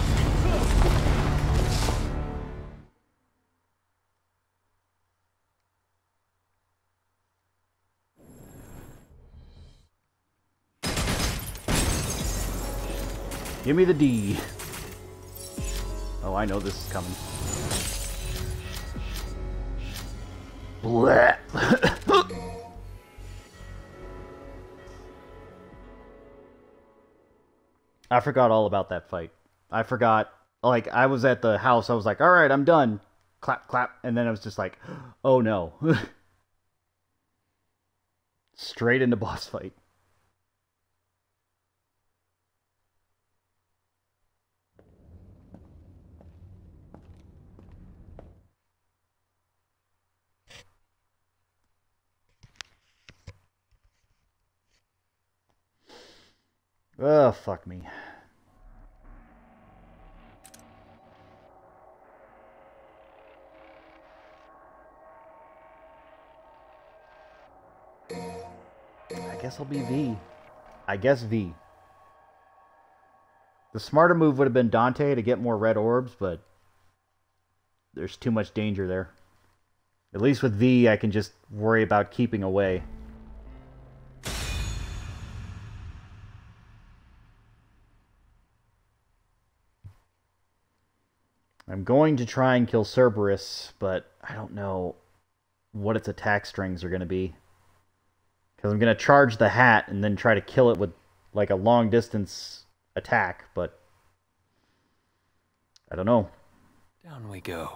Give me the D. Oh, I know this is coming. Blech. I forgot all about that fight. I forgot. Like, I was at the house. I was like, all right, I'm done. Clap, clap. And then I was just like, oh no. Straight into boss fight. Oh, fuck me. I guess I'll be V. I guess V. The smarter move would have been Dante to get more red orbs, but there's too much danger there. At least with V, I can just worry about keeping away. I'm going to try and kill Cerberus, but I don't know what its attack strings are going to be. Because I'm going to charge the hat and then try to kill it with like a long distance attack, but I don't know. Down we go.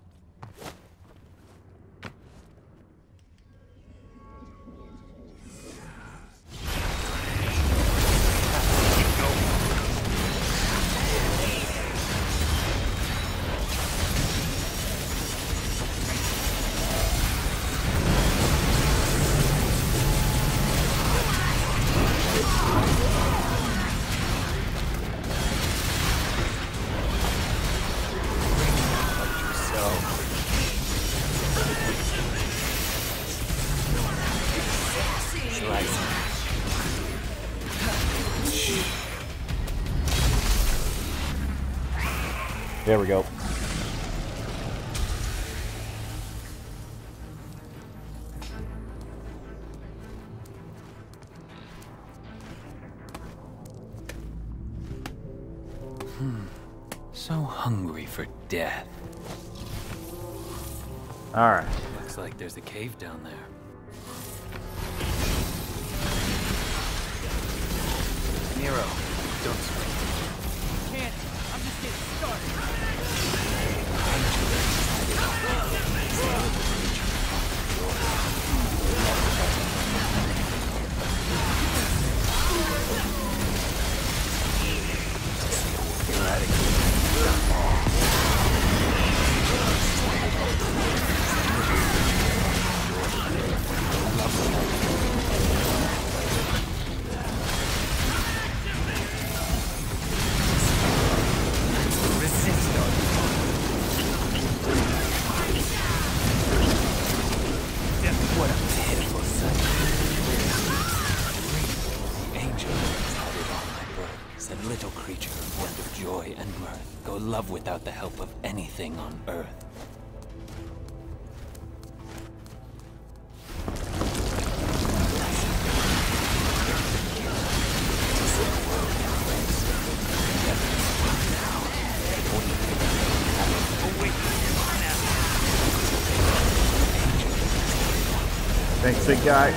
There we go. Hmm. So hungry for death. All right. Looks like there's a cave down there. Nero, don't swing. Can't. I'm just getting started. Little creature, born of joy and mirth, go love without the help of anything on earth. Thanks, big guy.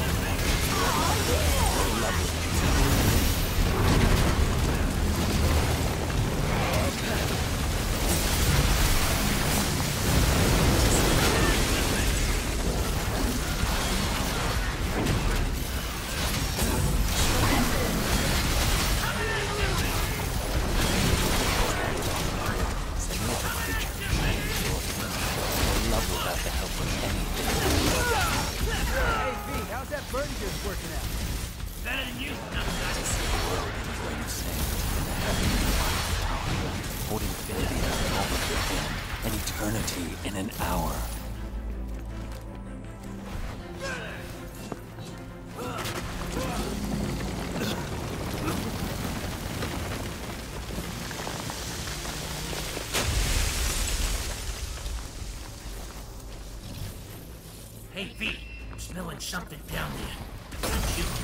Hey, V, I'm smelling something down there. Don't you?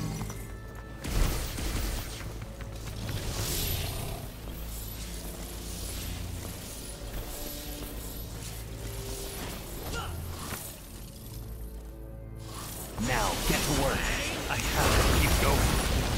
Now, get to work. I have to keep going.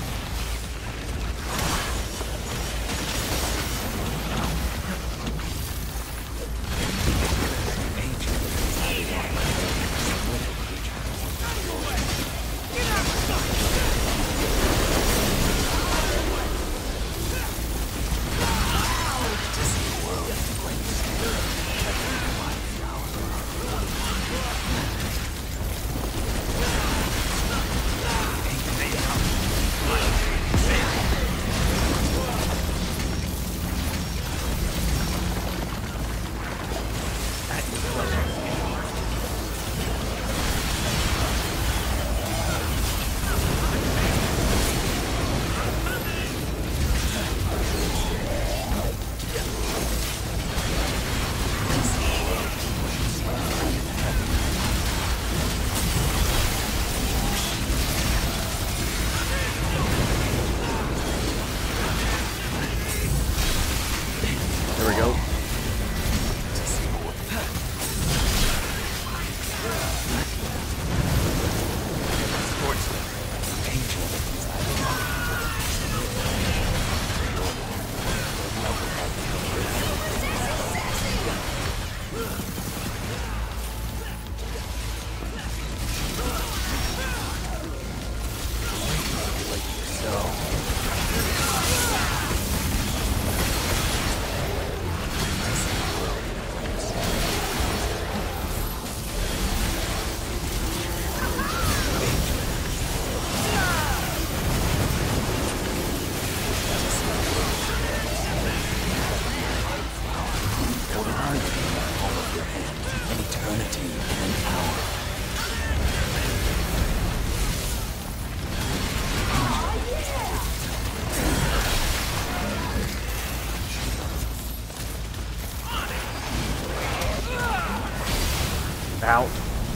Out.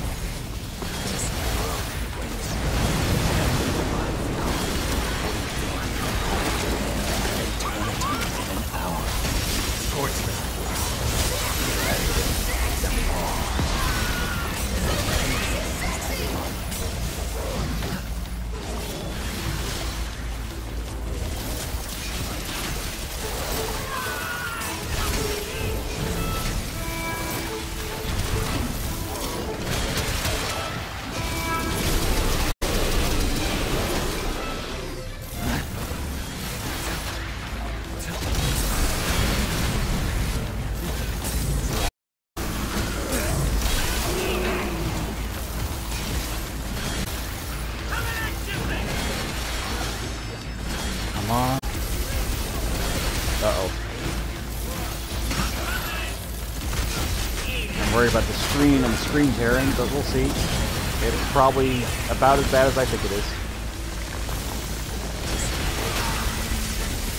Come on. Uh-oh. I'm worried about the screen and the screen tearing, but we'll see. It's probably about as bad as I think it is.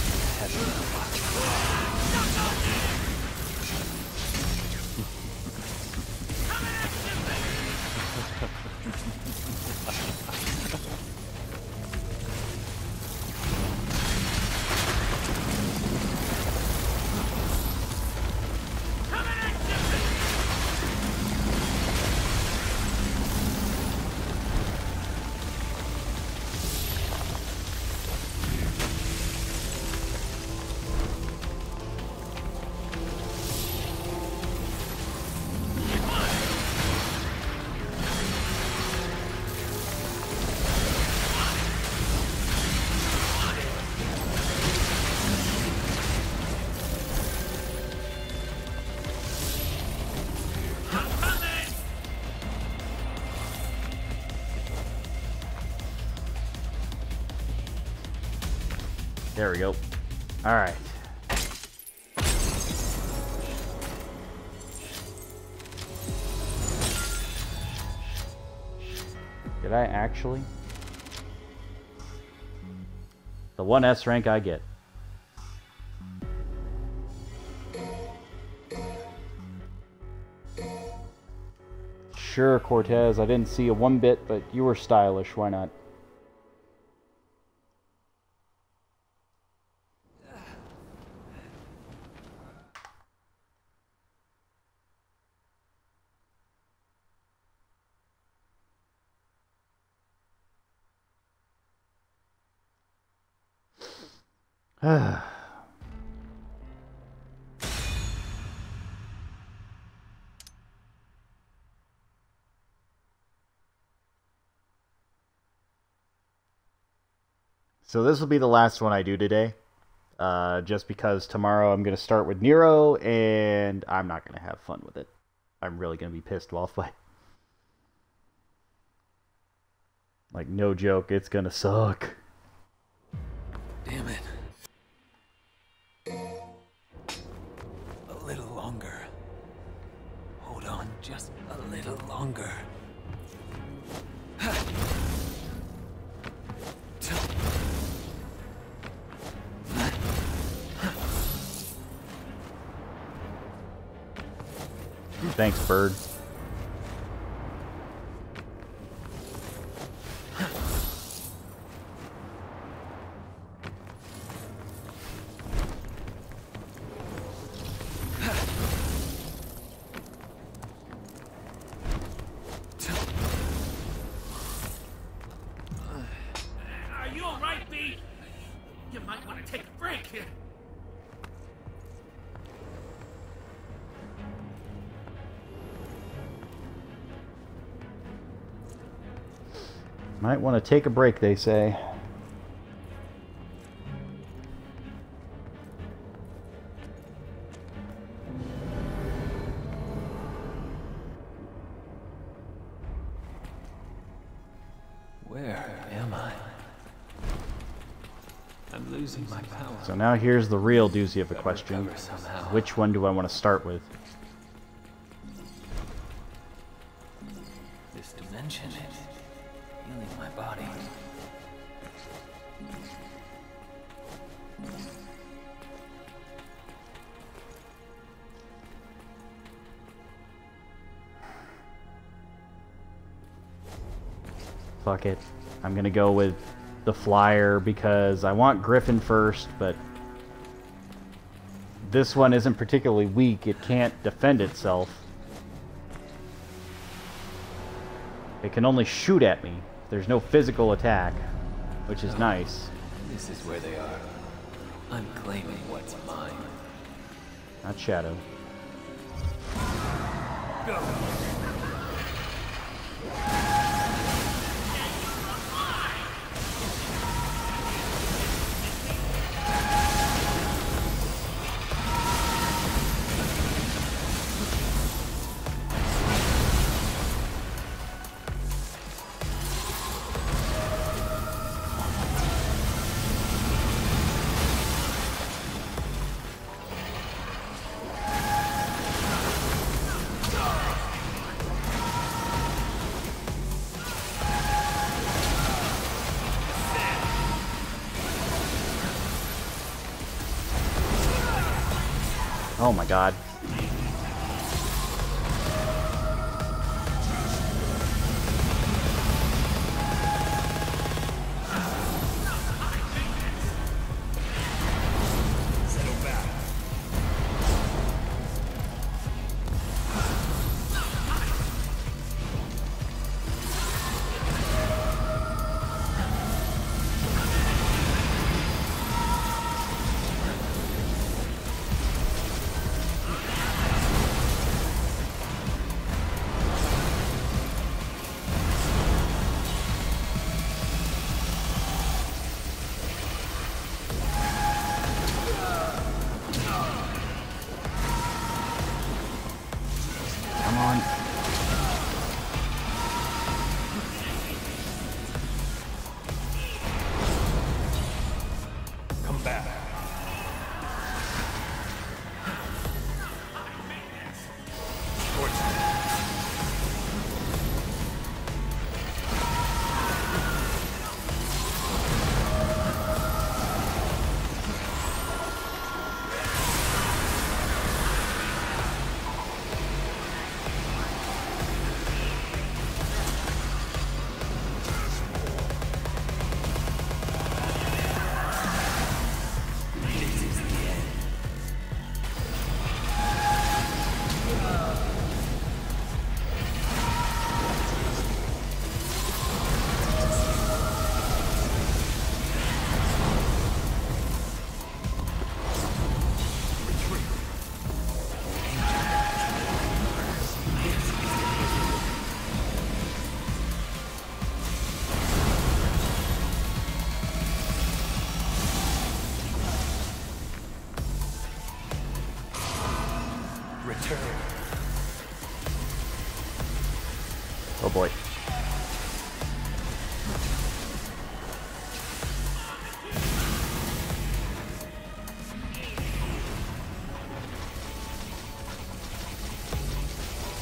There we go. Alright. Did I actually? The one S rank I get. Sure, Cortez, I didn't see a one bit, but you were stylish, why not? So this will be the last one I do today, uh, just because tomorrow I'm going to start with Nero, and I'm not going to have fun with it. I'm really going to be pissed while fighting. Like, no joke, it's going to suck. Damn it. A little longer. Hold on just a little longer. Thanks, bird. Are you all right, B? You might want to take a break here. Might want to take a break, they say. Where am I? I'm losing my power. So now here's the real doozy of a question. Recover somehow. Which one do I want to start with? This dimension is healing my body. Fuck it. I'm gonna go with the flyer because I want Griffin first, but this one isn't particularly weak. It can't defend itself. It can only shoot at me. There's no physical attack, which is nice. This is where they are. I'm claiming what's mine. Not Shadow. Oh my god.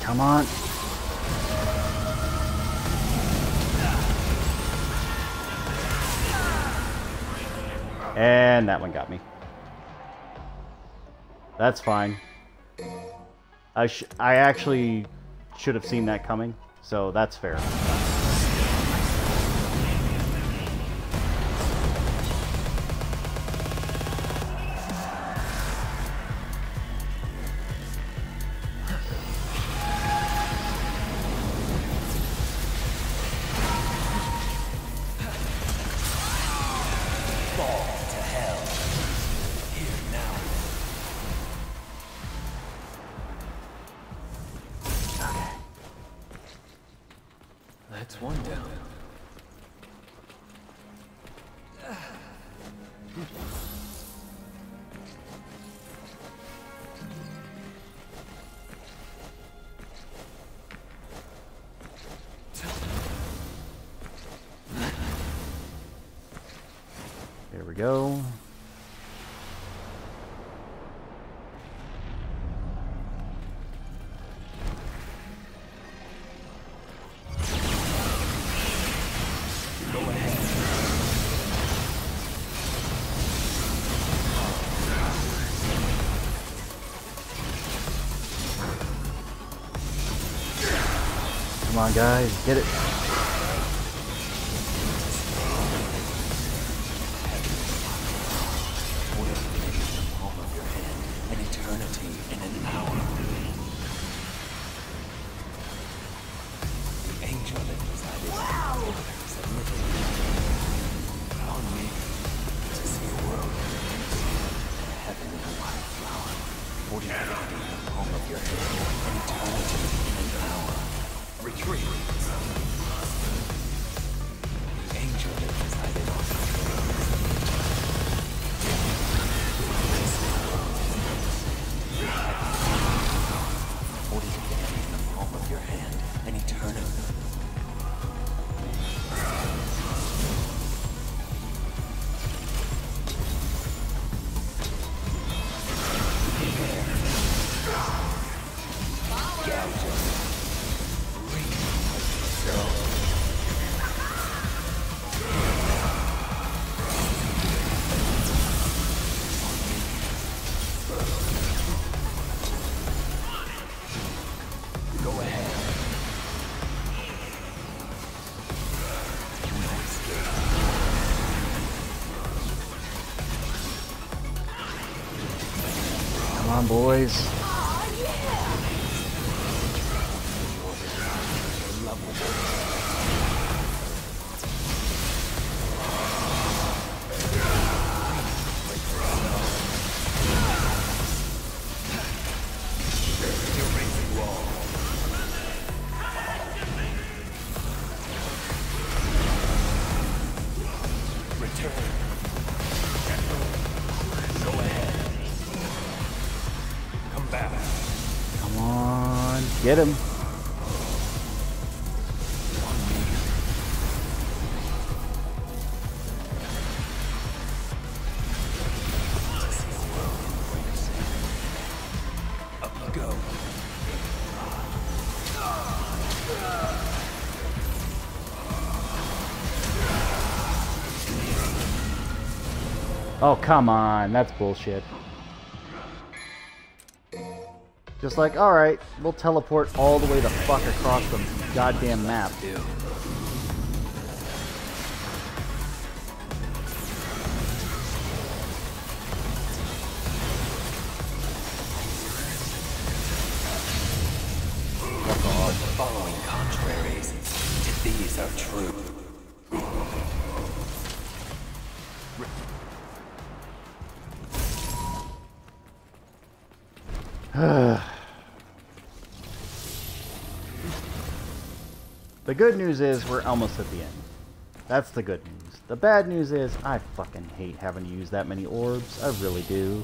Come on. And that one got me. That's fine. I sh I actually should have seen that coming, so that's fair. That's one down. There we go. Come on, guys, get it. Palm of your hand, an eternity in an hour. The angel that resided submitted on me to see a world, a heaven in a white flower, forty fifty in the palm of your hand, an eternity in an hour. Retreat. The angel that resided on the throne. Forty fifty in the palm of your hand, an eternity. Come on, boys. Come on, get him. Oh, come on. That's bullshit. Just like, alright, we'll teleport all the way the fuck across the goddamn map. The following contraries to these are true. The good news is we're almost at the end. That's the good news. The bad news is I fucking hate having to use that many orbs. I really do.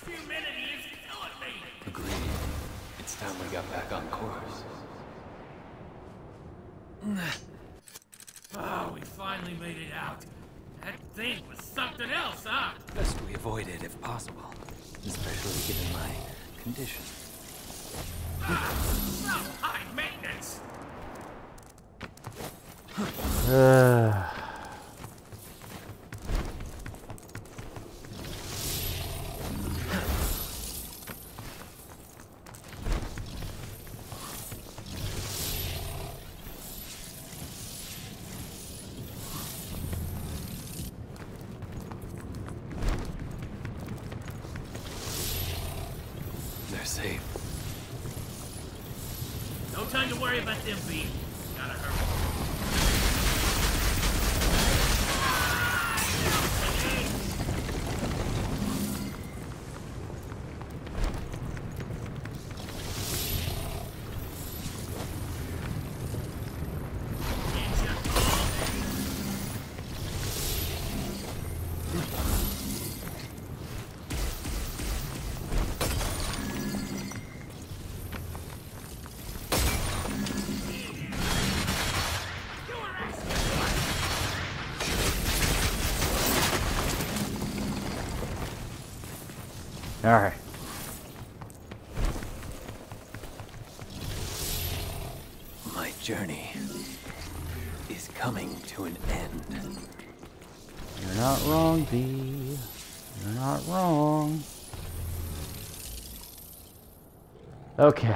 humanity is killing me. Agreed. It's time we got back on course. Oh, we finally made it out. That thing was something else, huh? Best we avoid it if possible. Especially given my condition. So high maintenance. Uh, They're safe. No time to worry about them, B. Gotta hurry. all right. My journey is coming to an end. You're not wrong, V. You're not wrong. Okay.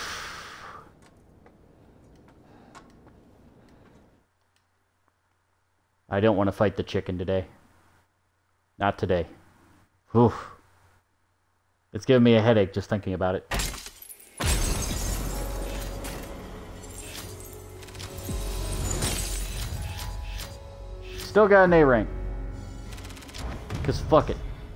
I don't want to fight the chicken today. Not today. Whew. It's giving me a headache just thinking about it. Still got an A rank. Cause fuck it.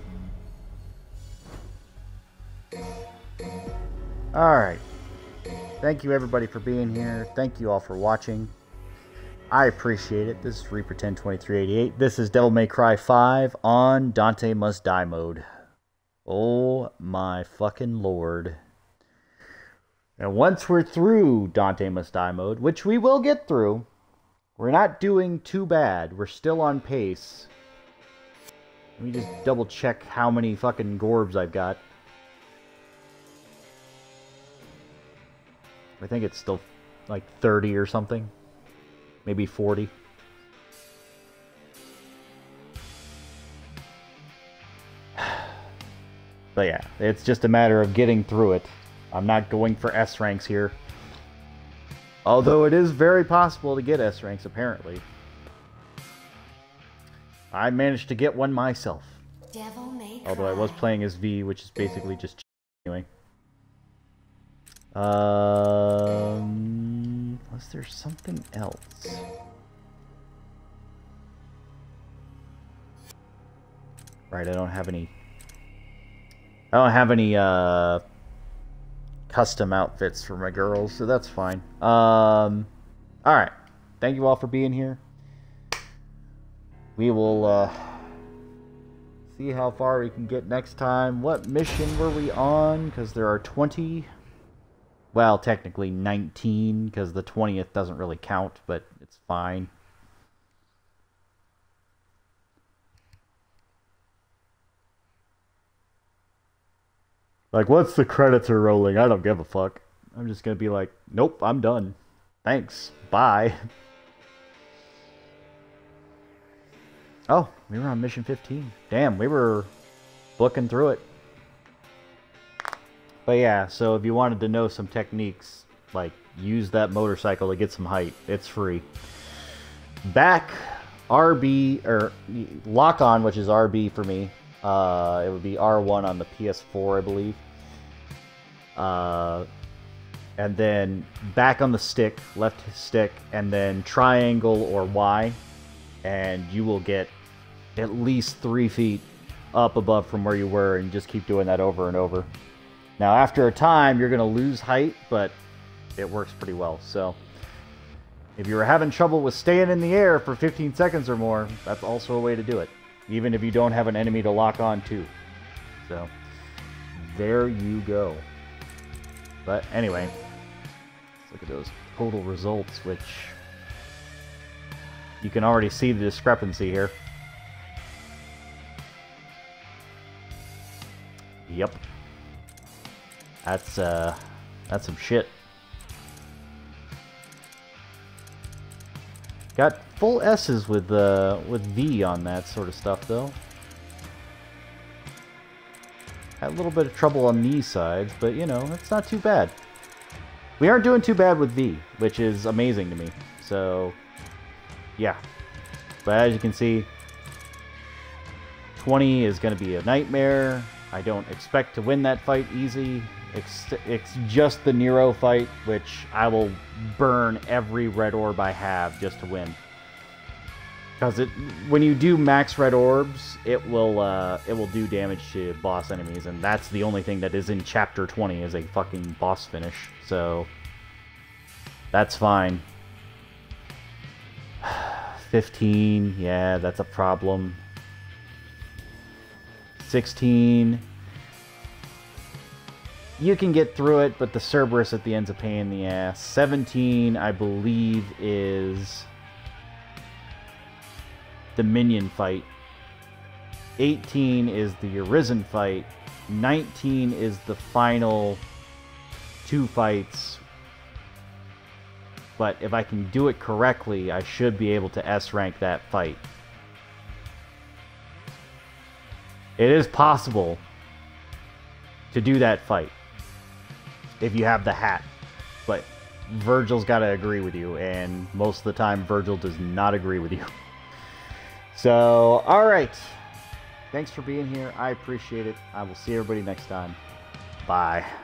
Alright. Thank you everybody for being here. Thank you all for watching. I appreciate it. This is Reaper ten twenty-three eighty-eight. This is Devil May Cry five on Dante Must Die mode. Oh my fucking lord. And once we're through Dante Must Die mode, which we will get through, we're not doing too bad. We're still on pace. Let me just double check how many fucking Gorbs I've got. I think it's still like thirty or something. Maybe forty. But yeah, it's just a matter of getting through it. I'm not going for S ranks here. Although it is very possible to get S ranks, apparently. I managed to get one myself. Devil May Cry. Although I was playing as V, which is basically just anyway. Um, was there something else? Right, I don't have any. I don't have any uh, custom outfits for my girls, so that's fine. Um, all right, thank you all for being here. We will uh, see how far we can get next time. What mission were we on? Because there are twenty. Well, technically nineteen, because the twentieth doesn't really count, but it's fine. Like, once the credits are rolling, I don't give a fuck. I'm just gonna be like, nope, I'm done. Thanks. Bye. Oh, we were on mission fifteen. Damn, we were booking through it. But yeah, so if you wanted to know some techniques, like use that motorcycle to get some height, it's free. Back R B, or lock on, which is R B for me. Uh, it would be R one on the P S four, I believe. Uh, and then back on the stick, left stick, and then triangle or Y, and you will get at least three feet up above from where you were, and just keep doing that over and over. Now, after a time, you're going to lose height, but it works pretty well. So, if you were having trouble with staying in the air for fifteen seconds or more, that's also a way to do it. Even if you don't have an enemy to lock on to. So, there you go. But anyway, let's look at those total results, which you can already see the discrepancy here. Yep. That's, uh, that's some shit. Got full S's with, uh, with V on that sort of stuff, though. Had a little bit of trouble on these sides, but, you know, it's not too bad. We aren't doing too bad with V, which is amazing to me. So, yeah. But as you can see, twenty is going to be a nightmare. I don't expect to win that fight easy. It's, it's just the Nero fight, which I will burn every red orb I have just to win. Because it, when you do max red orbs, it will uh, it will do damage to boss enemies, and that's the only thing that is in chapter twenty is a fucking boss finish. So that's fine. fifteen, yeah, that's a problem. sixteen. You can get through it, but the Cerberus at the end's a pain in the ass. seventeen, I believe, is the minion fight. eighteen is the Arisen fight. nineteen is the final two fights. But if I can do it correctly, I should be able to S rank that fight. It is possible to do that fight if you have the hat, but Virgil's got to agree with you, and most of the time Virgil does not agree with you. So, alright. Thanks for being here. I appreciate it. I will see everybody next time. Bye.